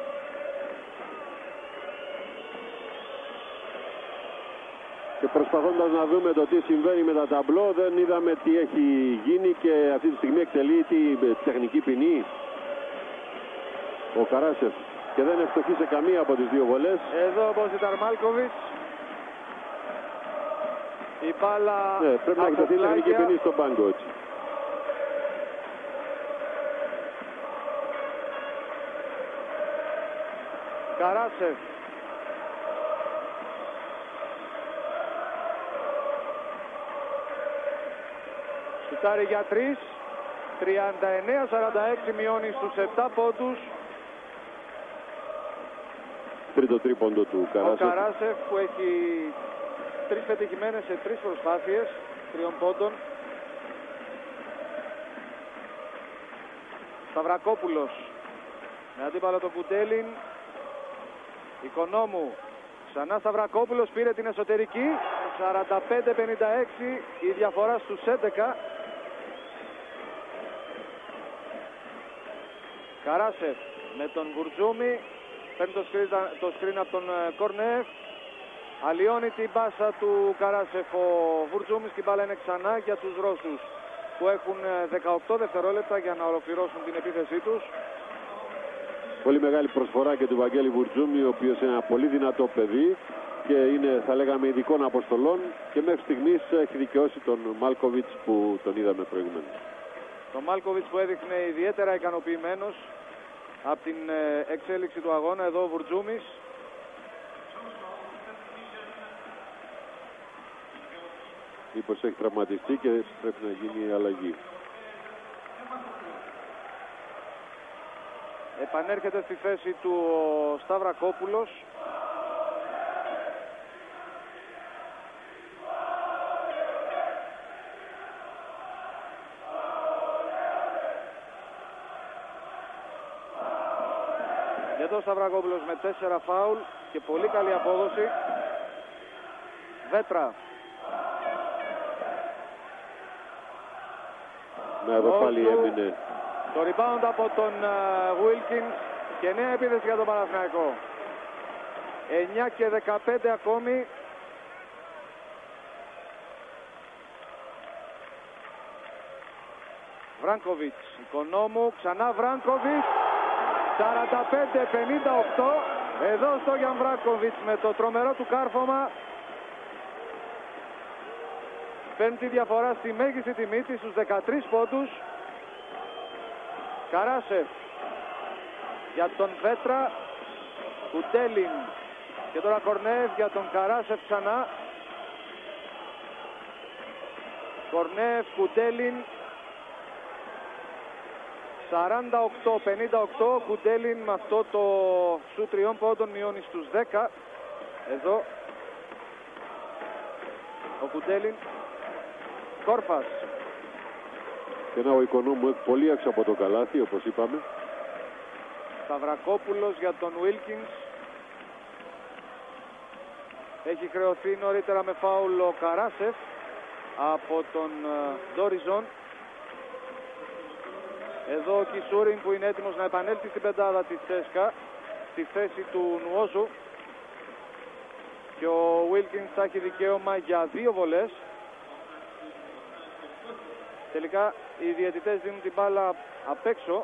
Speaker 2: Και προσπαθώντας να δούμε το τι συμβαίνει με τα ταμπλό, δεν είδαμε τι έχει γίνει και αυτή τη στιγμή εκτελεί τη τεχνική ποινή ο Καράσεφ και δεν ευστοχεί σε καμία από τις δύο βολές.
Speaker 1: Εδώ ο Μποζιτάρ Μάλκοβιτς. Η μπάλα
Speaker 2: ναι, πρέπει να εκτεθεί τεχνική ποινή στον πάγκο έτσι.
Speaker 1: Καράσεφ. Σουτάρει για τρεις. τριάντα εννέα σαράντα έξι μειώνει στους επτά πόντους.
Speaker 2: Τρίτο τρίποντο του Καράσεφ.
Speaker 1: Ο Καράσεφ που έχει τρεις πετυχημένες σε τρεις προσπάθειες τριών πόντων. Σταυρακόπουλος με αντίπαλο τον Κουντέλιν. Οικονόμου. Ξανά Σταυρακόπουλος πήρε την εσωτερική. σαράντα πέντε πενήντα έξι η διαφορά στους έντεκα. Καράσεφ με τον Βουρτζούμι. Παίρνει το σκριν, το σκριν από τον Κορνέφ. Αλλοιώνει την πάσα του Καράσεφ ο Βουρτζούμις και η μπάλα είναι ξανά για τους Ρώσους που έχουν δεκαοκτώ δευτερόλεπτα για να ολοκληρώσουν την επίθεσή τους.
Speaker 2: Πολύ μεγάλη προσφορά και του Βαγγέλη Βουρτζούμι, ο οποίος είναι ένα πολύ δυνατό παιδί και είναι, θα λέγαμε, ειδικών αποστολών και μέχρι στιγμής έχει δικαιώσει τον Μάλκοβιτς που τον είδαμε προηγουμένως.
Speaker 1: Τον Μάλκοβιτς που έδειχνε ιδιαίτερα ικανοποιημένος από την εξέλιξη του αγώνα. Εδώ ο Βουρτζούμις.
Speaker 2: Μήπως έχει τραυματιστεί και πρέπει να γίνει αλλαγή.
Speaker 1: Επανέρχεται στη θέση του ο Σταυρακόπουλος. Για τον Σταυρακόπουλος με τέσσερα φάουλ και πολύ καλή απόδοση. Βέτρα.
Speaker 2: Να εδώ πάλι έμεινε.
Speaker 1: Το rebound από τον Wilkins και νέα επίθεση για τον Παναθηναϊκό. εννιά και δεκαπέντε ακόμη. Βράνκοβιτς, Οικονόμου, ξανά Βράνκοβιτς. σαράντα πέντε πενήντα οκτώ. Εδώ στο Γιάν Βράνκοβιτς με το τρομερό του κάρφωμα. Παίρνει τη διαφορά στη μέγιστη τιμή της στους δεκατρείς πόντους. Καράσεφ για τον Βέτρα. Κουντέλιν και τώρα Κορνέφ για τον Καράσεφ ξανά. Κορνέφ, Κουντέλιν. σαράντα οκτώ πενήντα οκτώ. Κουντέλιν με αυτό το σου τριών πόντων μειώνει στους δέκα. Εδώ ο Κουντέλιν. Κόρφας.
Speaker 2: Και να ο Οικονόμου πολύ έξω από το καλάθι, όπως είπαμε.
Speaker 1: Σταυρακόπουλος για τον Wilkins. Έχει χρεωθεί νωρίτερα με φάουλ ο Καράσεφ από τον Ντόριζον. Εδώ ο Κισούριν που είναι έτοιμος να επανέλθει στην πεντάδα της ΣΕΣΚΑ στη θέση του Νουόζου. Και ο Wilkins θα έχει δικαίωμα για δύο βολές. Τελικά οι διαιτητές δίνουν την μπάλα απ' έξω.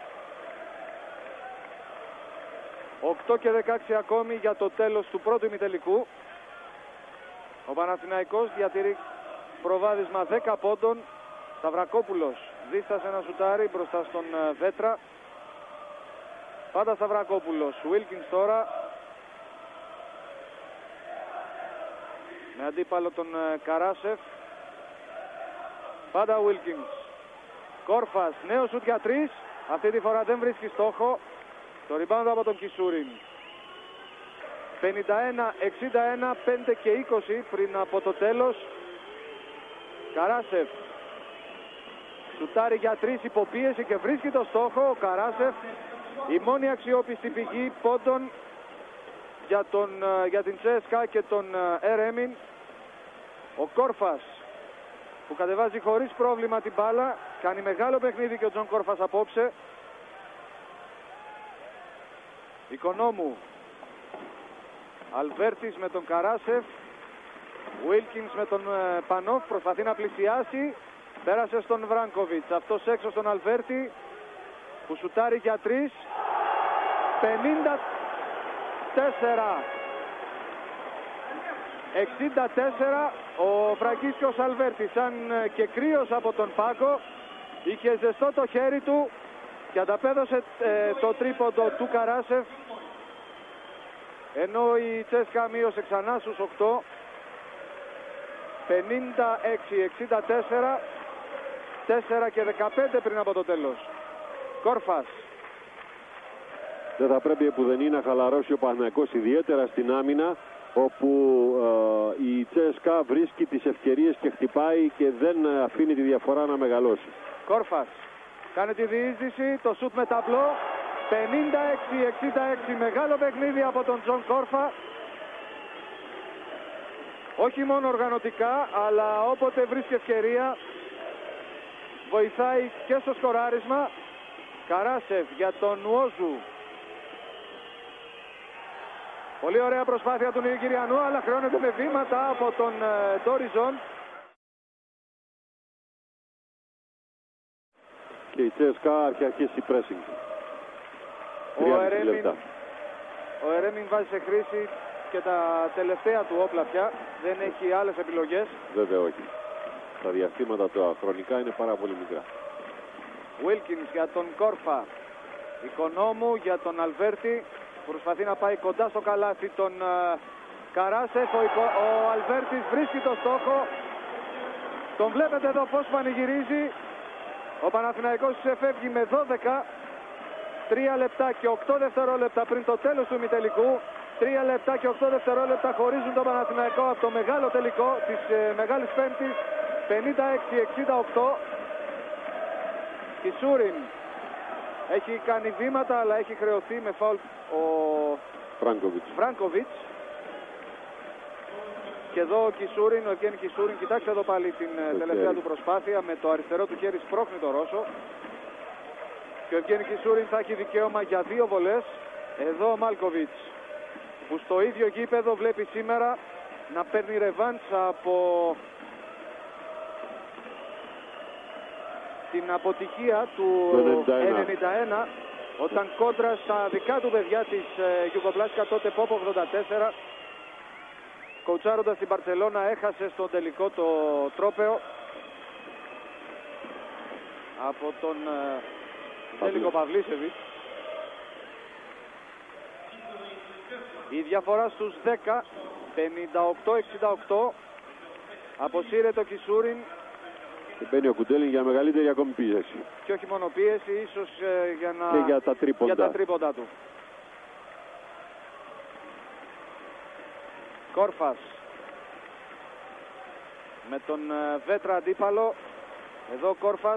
Speaker 1: οκτώ και δεκαέξι ακόμη για το τέλος του πρώτου ημιτελικού. Ο Παναθηναϊκός διατηρεί προβάδισμα δέκα πόντων. Σταυρακόπουλος δίστασε να σουτάρει μπροστά στον Βέτρα. Πάντα Σταυρακόπουλος. Wilkins τώρα. Με αντίπαλο τον Καράσεφ. Πάντα Wilkins. Κόρφας, νέο σουτ για τρεις. Αυτή τη φορά δεν βρίσκει στόχο. Το rebound από τον Κισούριν. πενήντα ένα εξήντα ένα, πέντε και είκοσι πριν από το τέλος. Καράσεφ. Σουτάρει για τρεις, υποπίεση και βρίσκει το στόχο. Ο Καράσεφ, η μόνη αξιόπιστη πηγή πόντων για, τον, για την Τσέσκα και τον Ερέμιν. Ο Κόρφας, που κατεβάζει χωρίς πρόβλημα την μπάλα. Κάνει μεγάλο παιχνίδι και ο Τζον Κόρφας απόψε. Οικονόμου. Αλβέρτης με τον Καράσεφ. Βίλκινς με τον Πανόφ. Προσπαθεί να πλησιάσει. Πέρασε στον Βράνκοβιτς. Αυτός έξω στον Αλβέρτη, που σουτάρει για τρεις. πενήντα τέσσερα εξήντα τέσσερα. Ο Φραγκίσκιος Αλβέρτης, σαν και κρύος από τον πάγκο, είχε ζεστό το χέρι του και ανταπέδωσε ε, το τρίποντο του Καράσεφ, ενώ η Τσέσκα μείωσε ξανά στους οκτώ. πενήντα έξι εξήντα τέσσερα, τέσσερα και δεκαπέντε πριν από το τέλος. Κόρφας.
Speaker 2: Δεν θα πρέπει επουδενή να χαλαρώσει ο Παναθηναϊκός, ιδιαίτερα στην άμυνα, όπου ε, η Τσέσκα βρίσκει τις ευκαιρίες και χτυπάει και δεν αφήνει τη διαφορά να μεγαλώσει.
Speaker 1: Κόρφας κάνει τη διείσδυση, το σουτ με ταμπλό. πενήντα έξι εξήντα έξι, μεγάλο παιχνίδι από τον Τζον Κόρφα. Όχι μόνο οργανωτικά, αλλά όποτε βρίσκει ευκαιρία βοηθάει και στο σκοράρισμα. Καράσεφ για τον Νουόζου. Πολύ ωραία προσπάθεια του Νιγηριανού, αλλά χρεώνεται με βήματα από τον Ντόριζον.
Speaker 2: Και η Τσέσκα έχει αρχίσει pressing.
Speaker 1: Ο Ερέμιν, ο Ερέμιν βάζει σε χρήση και τα τελευταία του όπλα πια. Δεν έχει άλλες επιλογές.
Speaker 2: Βέβαια όχι. Τα διαστήματα τα χρονικά είναι πάρα πολύ μικρά.
Speaker 1: Βίλκινς για τον Κόρφα. Οικονόμου για τον Αλβέρτη. Προσπαθεί να πάει κοντά στο καλάθι τον uh, Καράσεφ. Ο, ο Αλβέρτης βρίσκει το στόχο. Τον βλέπετε εδώ πώς πανηγυρίζει. Ο Παναθηναϊκός φεύγει με δώδεκα. τρία λεπτά και οκτώ δευτερόλεπτα πριν το τέλος του ημιτελικού. τρία λεπτά και οκτώ δευτερόλεπτα χωρίζουν τον Παναθηναϊκό από το μεγάλο τελικό της ε, Μεγάλης Πέμπτης. πενήντα έξι εξήντα οκτώ. Κισούριν έχει κάνει βήματα, αλλά έχει χρεωθεί με φάουλ ο
Speaker 2: Φράνκοβιτς.
Speaker 1: Φράνκοβιτς. Και εδώ ο Κισούριν, ο Ευγένη Κισούριν, κοιτάξτε εδώ πάλι την το τελευταία χέρι του προσπάθεια, με το αριστερό του χέρι σπρώχνει το Ρώσο. Και ο Ευγένη Κισούριν θα έχει δικαίωμα για δύο βολές. Εδώ ο Μάλκοβιτς, που στο ίδιο γήπεδο βλέπει σήμερα να παίρνει ρεβάνς από την αποτυχία του ενενήντα ένα, όταν κόντρα στα δικά του παιδιά της Γιουγκοσλαβία, τότε Πόπ ογδόντα τέσσερα, κοουτσάροντας την Μπαρσελόνα, έχασε στο τελικό το τρόπαιο από τον Ζέλικο Παυλίσεβιτς. Η διαφορά στους δέκα, πενήντα οκτώ εξήντα οκτώ. Αποσύρεται ο Κισούριν.
Speaker 2: Και μπαίνει ο Κουντέλιν για μεγαλύτερη ακόμη πίεση.
Speaker 1: Και όχι μόνο πίεση, ίσως ε, για, να...
Speaker 2: και για τα τρίποντα.
Speaker 1: για τα τρίποντα του. Κόρφας με τον ε, Βέτρα αντίπαλο. Εδώ Κόρφας.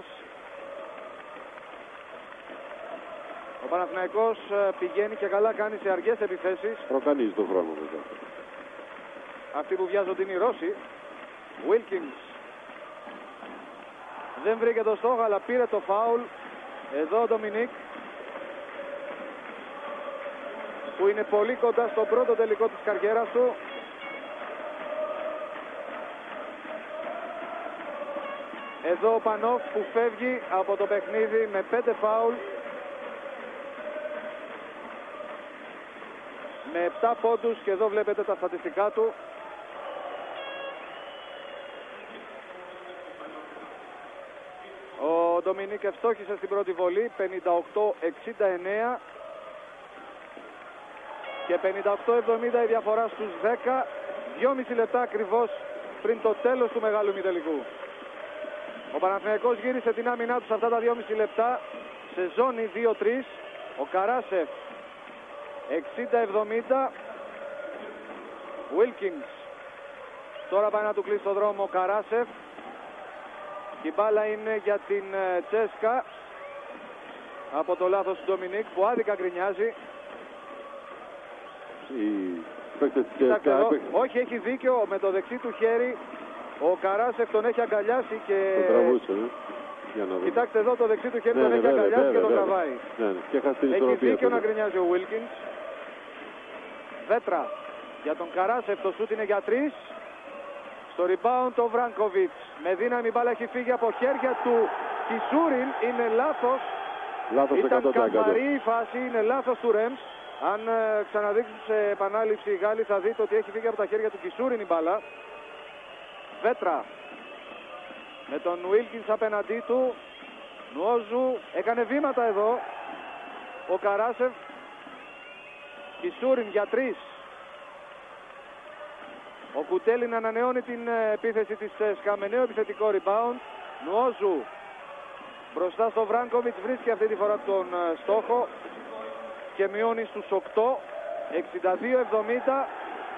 Speaker 1: Ο Παναθηναϊκός ε, πηγαίνει και καλά κάνει σε αργές επιθέσεις.
Speaker 2: Προκανίζει τον χρόνο μετά.
Speaker 1: Αυτοί που βιάζονται είναι οι Ρώσοι. Βίλκινς δεν βρήκε το στόχο, αλλά πήρε το φάουλ. Εδώ ο Ντομινίκ, που είναι πολύ κοντά στον πρώτο τελικό της καριέρας του. Εδώ ο Πανόφ, που φεύγει από το παιχνίδι με πέντε φάουλ. Με επτά πόντους, και εδώ βλέπετε τα στατιστικά του. Ο Ντομινίκ ευστόχησε στην πρώτη βολή, πενήντα οκτώ εξήντα εννέα και πενήντα οκτώ εβδομήντα η διαφορά στους δέκα, δυόμιση λεπτά ακριβώς πριν το τέλος του μεγάλου ημιτελικού. Ο Παναθηναϊκός γύρισε την άμυνά του σε αυτά τα δυόμιση λεπτά σε ζώνη δύο τρία. Ο Καράσεφ εξήντα εβδομήντα. Βίλκινς τώρα πάει να του κλείσει το δρόμο ο Καράσεφ. Και η μπάλα είναι για την Τσέσκα από το λάθος του Ντομινίκ που άδικα γκρινιάζει.
Speaker 2: Οι παίκτες της
Speaker 1: Κοιτάξτε
Speaker 2: ΣΚΑ
Speaker 1: εδώ,
Speaker 2: έπαιξε.
Speaker 1: όχι, έχει δίκιο, με το δεξί του χέρι ο Καράσεφ τον έχει αγκαλιάσει και...
Speaker 2: Το τραβούσε, ε. Για να δούμε.
Speaker 1: Κοιτάξτε εδώ, το δεξί του χέρι
Speaker 2: Ναι,
Speaker 1: τον
Speaker 2: ναι,
Speaker 1: έχει
Speaker 2: βέβαια,
Speaker 1: αγκαλιάσει
Speaker 2: βέβαια,
Speaker 1: και τον
Speaker 2: βέβαια.
Speaker 1: τραβάει.
Speaker 2: Ναι, ναι. Και έχασε την
Speaker 1: Έχει
Speaker 2: ισορροπία.
Speaker 1: δίκιο να
Speaker 2: τότε.
Speaker 1: γκρινιάζει ο Wilkins. Βέτρα για τον Καράσεφ, το σούτ είναι για τρεις. Στο rebound ο Βράνκοβιτς. Με δύναμη μπάλα έχει φύγει από χέρια του Κισούριν. Είναι λάθος.
Speaker 2: Λάθος
Speaker 1: Ήταν
Speaker 2: εκατό τοις εκατό.
Speaker 1: καθαρή η φάση, είναι λάθος του Ρέμς. Αν ε, ξαναδείξουν σε επανάληψη οι Γάλλοι θα δείτε ότι έχει φύγει από τα χέρια του Κισούριν η μπάλα. Βέτρα με τον Wilkins απέναντί του. Νουόζου έκανε βήματα εδώ. Ο Καράσεφ. Κισούριν για τρεις. Ο Κουτέλιν ανανεώνει την επίθεση της ΣΚΑ με νέο επιθετικό rebound. Νουόζου μπροστά στο Βράνκοβιτς, βρίσκει αυτή τη φορά τον στόχο και μειώνει στους οκτώ. εξήντα δύο εβδομήντα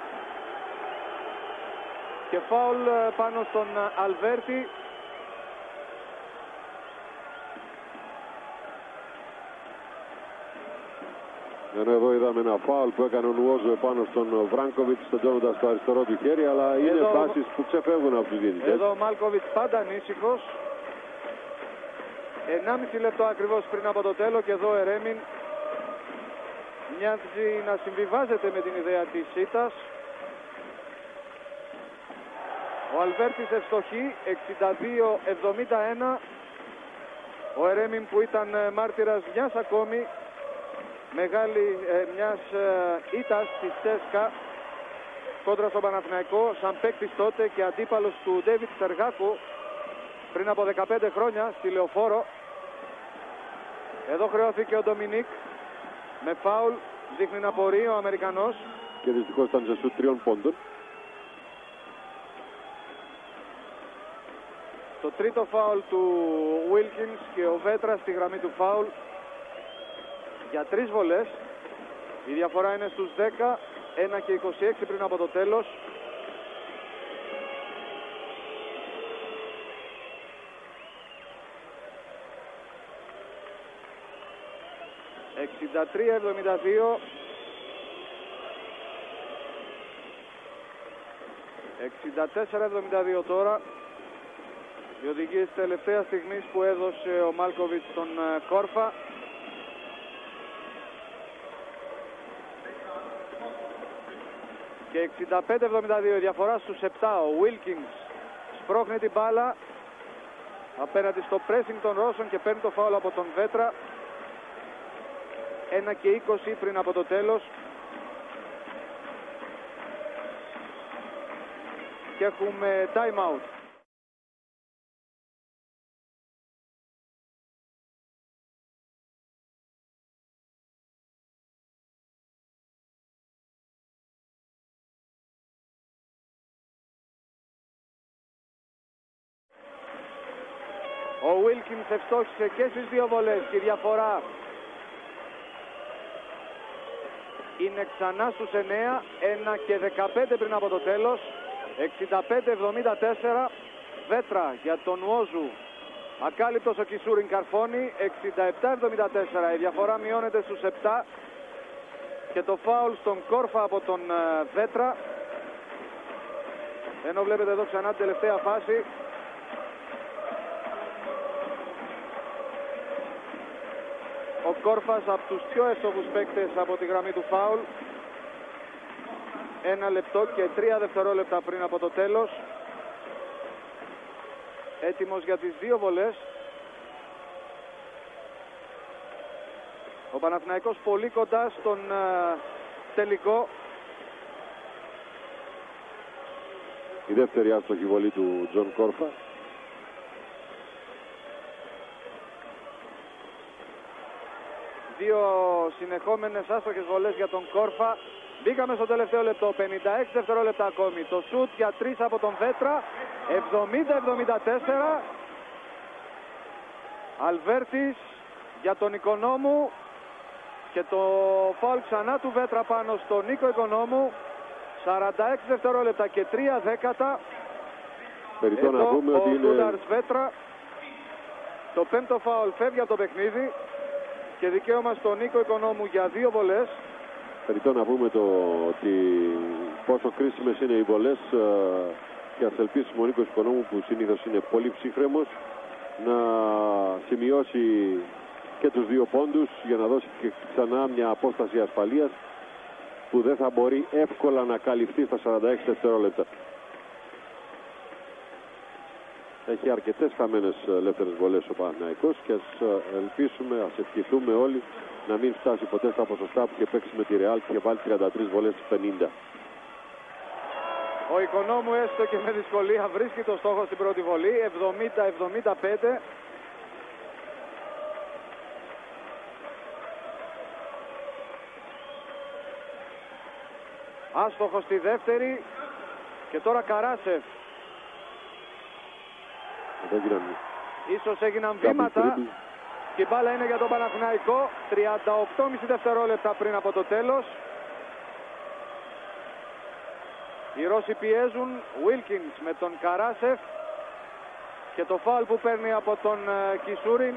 Speaker 1: και φάουλ πάνω στον Αλβέρτη.
Speaker 2: Ενώ εδώ είδαμε ένα φάουλ που έκανε ο Νουόζο επάνω στον Βράνκοβιτς, στεντώνοντας το αριστερό του χέρι, αλλά είναι
Speaker 1: Εδώ...
Speaker 2: φάσεις που ξεφεύγουν από τους διαιτητές.
Speaker 1: Εδώ ο Μάλκοβιτς πάντα ανήσυχος. ενάμιση λεπτό ακριβώς πριν από το τέλος και εδώ ο Ερέμιν μοιάζει να συμβιβάζεται με την ιδέα της ήττας. Ο Αλβέρτης ευστοχή, εξήντα δύο εβδομήντα ένα. Ο Ερέμιν που ήταν μάρτυρας μιας ακόμη μεγάλη ε, μιας ε, ήττας της ΣΚΑ κόντρα στον Παναθηναϊκό σαν παίκτης τότε και αντίπαλος του Ντέιβιτ Στεργάκου πριν από δεκαπέντε χρόνια στη Λεωφόρο. Εδώ χρεώθηκε ο Ντομινίκ με φάουλ, δείχνει να απορεί ο Αμερικανός.
Speaker 2: Και δυστυχώς ήταν σε σουτ τριών πόντων.
Speaker 1: Το τρίτο φάουλ του Wilkins και ο Βέτρα στη γραμμή του φάουλ για τρεις βολές. Η διαφορά είναι στους δέκα, ένα και είκοσι έξι πριν από το τέλος. εξήντα τρία εβδομήντα δύο. εξήντα τέσσερα εβδομήντα δύο τώρα. Οι οδηγίες τελευταία στιγμής που έδωσε ο Μάλκοβιτς στον Κόρφα. Και εξήντα πέντε εβδομήντα δύο η διαφορά στους επτά. Ο Wilkins σπρώχνει την μπάλα απέναντι στο pressing των Ρώσων και παίρνει το φάουλ από τον Βέτρα. ένα και είκοσι πριν από το τέλος. Και έχουμε time out. Ο Wilkins ευστόχησε και στις δύο βολές και η διαφορά είναι ξανά στους εννέα, ένα και δεκαπέντε πριν από το τέλος. εξήντα πέντε εβδομήντα τέσσερα. Βέτρα για τον Νουόζου. Ακάλυπτος ο Κισούριν καρφώνει. εξήντα επτά εβδομήντα τέσσερα. Η διαφορά μειώνεται στους επτά. Και το φάουλ στον Κόρφα από τον Βέτρα. Ενώ βλέπετε εδώ ξανά την τελευταία φάση. Ο Κόρφας από τους πιο εύστοχους παίκτες από τη γραμμή του φάουλ. Ένα λεπτό και τρία δευτερόλεπτα πριν από το τέλος. Έτοιμος για τις δύο βολές. Ο Παναθηναϊκός πολύ κοντά στον uh, τελικό.
Speaker 2: Η δεύτερη άστοχη βολή του Τζον Κόρφα.
Speaker 1: Δύο συνεχόμενες άστοχες βολές για τον Κόρφα. Μπήκαμε στο τελευταίο λεπτό, πενήντα έξι δευτερόλεπτα ακόμη. Το σουτ για τρεις από τον Βέτρα, εβδομήντα εβδομήντα τέσσερα. Αλβέρτης για τον Οικονόμου και το φάουλ ξανά του Βέτρα πάνω στον Νίκο Οικονόμου. σαράντα έξι δευτερόλεπτα και τρία δέκατα.
Speaker 2: Περιττό να πούμε
Speaker 1: ο
Speaker 2: ότι είναι...
Speaker 1: Τούνταρς Βέτρα. Το πέμπτο φάουλ φεύγει από το παιχνίδι και δικαίωμα στον Νίκο Οικονόμου για δύο βολές.
Speaker 2: Περιττό να πούμε το ότι πόσο κρίσιμες είναι οι βολές και ας ελπίσουμε ο Νίκος Οικονόμου, που συνήθως είναι πολύ ψύχρεμος, να σημειώσει και τους δύο πόντους για να δώσει και ξανά μια απόσταση ασφαλείας που δεν θα μπορεί εύκολα να καλυφθεί στα σαράντα έξι δευτερόλεπτα. Έχει αρκετές χαμένες ελεύθερες βολές ο Παναθηναϊκός και ας ελπίσουμε, ας ευχηθούμε όλοι να μην φτάσει ποτέ στα ποσοστά που είχε παίξει με τη Ρεάλ και είχε βάλει τριάντα τρεις βολές στις πενήντα.
Speaker 1: Ο Οικονόμου έστω και με δυσκολία βρίσκει το στόχο στην πρώτη βολή, εβδομήντα εβδομήντα πέντε. Άστοχο στη δεύτερη και τώρα Καράσεφ. Ίσως έγιναν βήματα και η μπάλα είναι για τον Παναθηναϊκό. τριάντα οκτώ κόμμα πέντε δευτερόλεπτα πριν από το τέλος. Οι Ρώσοι πιέζουν. Wilkins με τον Καράσεφ και το φάουλ που παίρνει από τον uh, Κισούριν.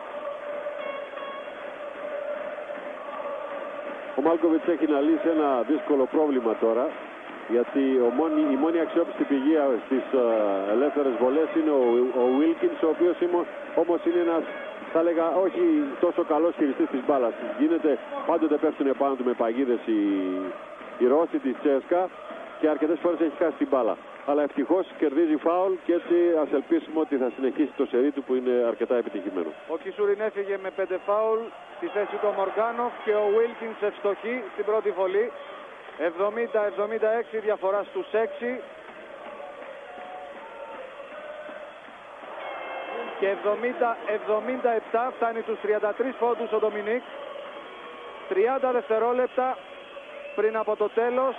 Speaker 2: Ο Μάλκοβιτς έχει να λύσει ένα δύσκολο πρόβλημα τώρα, γιατί ο μόνη, η μόνη αξιόπιστη πηγή στις uh, ελεύθερες βολές είναι ο, ο Wilkins, ο οποίος όμως είναι ένας, θα έλεγα, όχι τόσο καλός χειριστής της μπάλας. Γίνεται, πάντοτε πέφτουν πάνω του με παγίδες οι, οι Ρώσοι της Τσέσκα και αρκετές φορές έχει χάσει την μπάλα. Αλλά ευτυχώς κερδίζει φάουλ και έτσι ας ελπίσουμε ότι θα συνεχίσει το σερί του που είναι αρκετά επιτυχημένο.
Speaker 1: Ο Κισούριν έφυγε με πέντε φάουλ στη θέση του Μοργάνοφ και ο Wilkins ευστοχή στην πρώτη βολή. εβδομήντα εβδομήντα έξι διαφορά στους έξι. Και εβδομήντα εβδομήντα επτά φτάνει τους τριάντα τρεις πόντους ο Ντομινίκ. τριάντα δευτερόλεπτα πριν από το τέλος.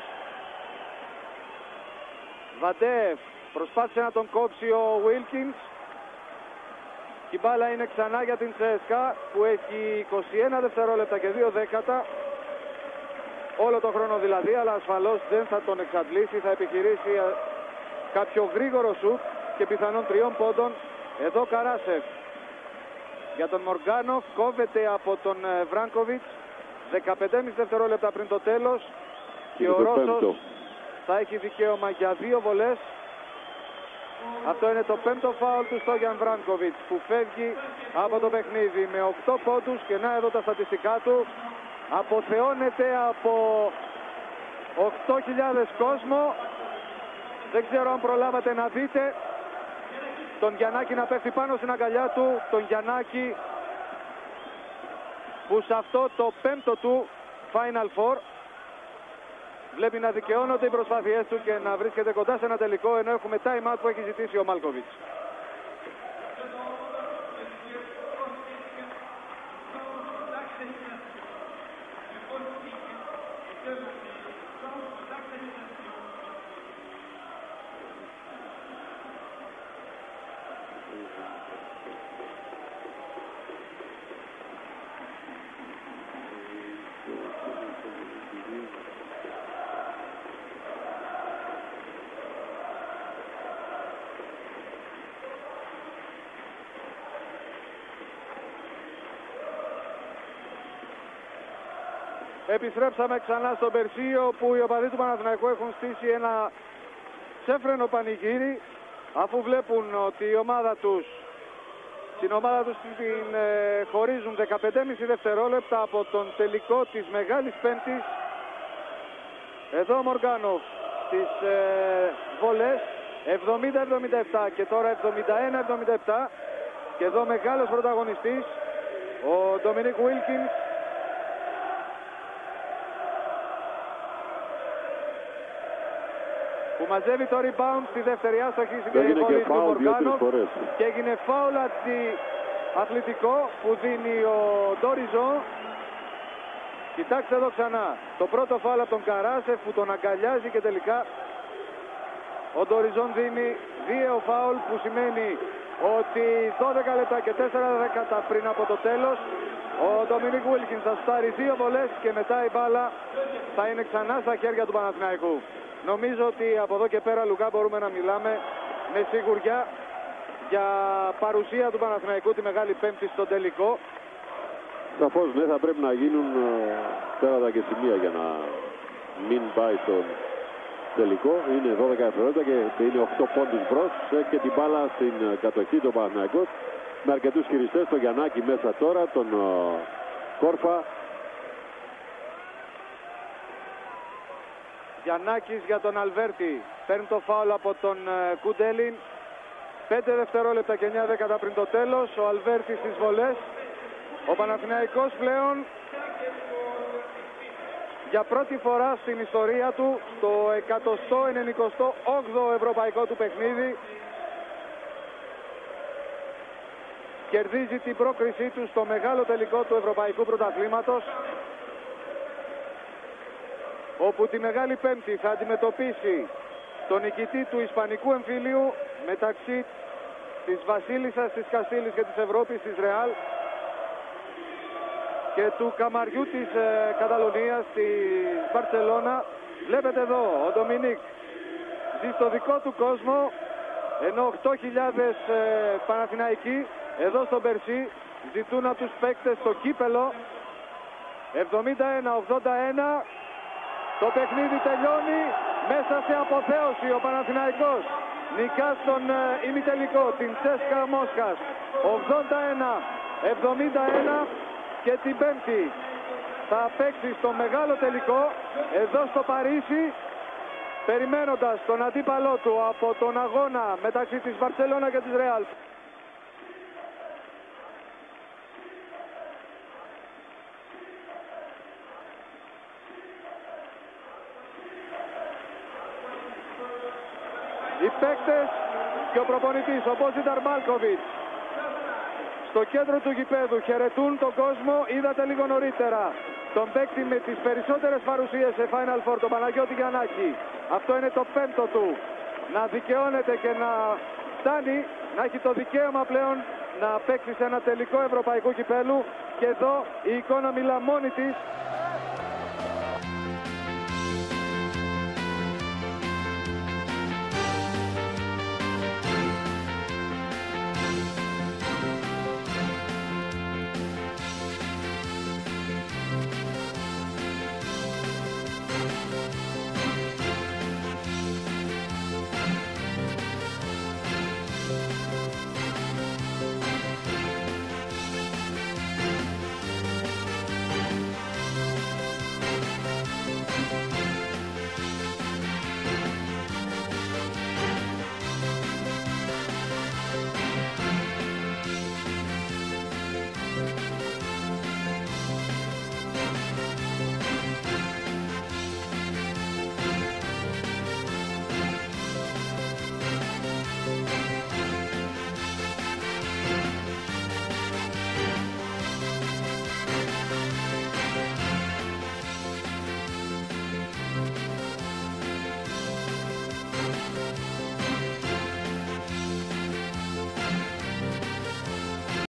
Speaker 1: Βαντέεφ προσπάθησε να τον κόψει ο Wilkins. Η μπάλα είναι ξανά για την ΣΕΣΚΑ που έχει είκοσι ένα δευτερόλεπτα και δύο δέκατα. Όλο το χρόνο δηλαδή, αλλά ασφαλώς δεν θα τον εξαντλήσει. Θα επιχειρήσει κάποιο γρήγορο σουτ και πιθανόν τριών πόντων. Εδώ Καράσεφ για τον Μοργάνοφ, κόβεται από τον Βράνκοβιτς. δεκαπέντε κόμμα πέντε δευτερόλεπτα πριν το τέλος και ο Ρώσος θα έχει δικαίωμα για δύο βολές. Αυτό είναι το πέμπτο φάουλ του Στόγιαν Βράνκοβιτς που φεύγει από το παιχνίδι με οκτώ πόντους και να εδώ τα στατιστικά του. Αποθεώνεται από οκτώ χιλιάδες κόσμο. Δεν ξέρω αν προλάβατε να δείτε τον Γιαννάκη να πέφτει πάνω στην αγκαλιά του. Τον Γιαννάκη που σε αυτό το πέμπτο του Final Four βλέπει να δικαιώνονται οι προσπάθειές του και να βρίσκεται κοντά σε ένα τελικό, ενώ έχουμε time out που έχει ζητήσει ο Μάλκοβιτς. Επιστρέψαμε ξανά στο Περσίο που οι οπαδοί του Παναθηναϊκού έχουν στήσει ένα ξέφρενο πανηγύρι αφού βλέπουν ότι η ομάδα τους, την ομάδα τους την ε, χωρίζουν δεκαπέντε κόμμα πέντε δευτερόλεπτα από τον τελικό της Μεγάλης Πέμπτης. Εδώ ο Μοργάνοφ στις ε, βολές εβδομήντα εβδομήντα επτά και τώρα εβδομήντα ένα εβδομήντα επτά και εδώ μεγάλος πρωταγωνιστής ο Ντομινίκ Wilkins. Που μαζεύει το rebound στη δεύτερη άστοχη στην βολή του Μοργάνοφ και έγινε φάουλ αθλητικό που δίνει ο Ντόριζον. Κοιτάξτε εδώ ξανά το πρώτο φάουλ από τον Καράσεφ που τον αγκαλιάζει και τελικά ο Ντόριζον δίνει δύο φάουλ που σημαίνει ότι δώδεκα λεπτά και τέσσερα δέκατα πριν από το τέλος ο Ντομινίκ Wilkins θα στάρει δύο βολές και μετά η μπάλα θα είναι ξανά στα χέρια του Παναθηναϊκού. Νομίζω ότι από εδώ και πέρα, Λουκά, μπορούμε να μιλάμε με σιγουριά για παρουσία του Παναθηναϊκού τη Μεγάλη Πέμπτη στο τελικό.
Speaker 2: Σαφώς ναι, θα πρέπει να γίνουν τέρατα και σημεία για να μην πάει στον τελικό. Είναι δώδεκα δευτερόλεπτα και είναι οκτώ πόντους μπρος. Έχει και την μπάλα στην κατοχή του Παναθηναϊκός με αρκετούς χειριστές. Το Γιαννάκη μέσα τώρα, τον Κόρφα.
Speaker 1: Γιαννάκης για τον Αλβέρτη. Παίρνει το φάουλ από τον Κουντέλιν. πέντε δευτερόλεπτα και εννιά δέκατα πριν το τέλος. Ο Αλβέρτη στις βολές. Ο Παναθηναϊκός πλέον για πρώτη φορά στην ιστορία του στο εκατοστό ενενηκοστό όγδοο ευρωπαϊκό του παιχνίδι κερδίζει την πρόκρισή του στο μεγάλο τελικό του Ευρωπαϊκού Πρωταθλήματος, όπου τη Μεγάλη Πέμπτη θα αντιμετωπίσει τον νικητή του Ισπανικού εμφύλιου μεταξύ της Βασίλισσας της Καστήλης και της Ευρώπης, της Ρεάλ, και του καμαριού της ε, Καταλωνίας στη Μπαρτσελώνα. Βλέπετε εδώ ο Ντομινίκ ζει στο δικό του κόσμο, ενώ οκτώ χιλιάδες ε, Παναθηναϊκοί εδώ στο Μπερσί ζητούν από τους παίκτες το κύπελο. εβδομήντα ένα ογδόντα ένα. Το παιχνίδι τελειώνει μέσα σε αποθέωση. Ο Παναθηναϊκός νικά στον ε, ημιτελικό την Τσέσκα Μόσχας ογδόντα ένα εβδομήντα ένα. Και την Πέμπτη θα παίξει στο μεγάλο τελικό εδώ στο Παρίσι, περιμένοντας τον αντίπαλό του από τον αγώνα μεταξύ της Μπαρσελώνα και της Ρεάλ. Οι παίκτες και ο προπονητής, ο Μπόζινταρ Μάλκοβιτς, στο κέντρο του γηπέδου χαιρετούν τον κόσμο. Είδατε λίγο νωρίτερα τον παίκτη με τις περισσότερες παρουσίες σε Final Four, τον Παναγιώτη Γιαννάκη. Αυτό είναι το πέμπτο του. Να δικαιώνεται και να φτάνει, να έχει το δικαίωμα πλέον να παίξει σε ένα τελικό ευρωπαϊκού κυπέλου. Και εδώ η εικόνα μιλά μόνη της.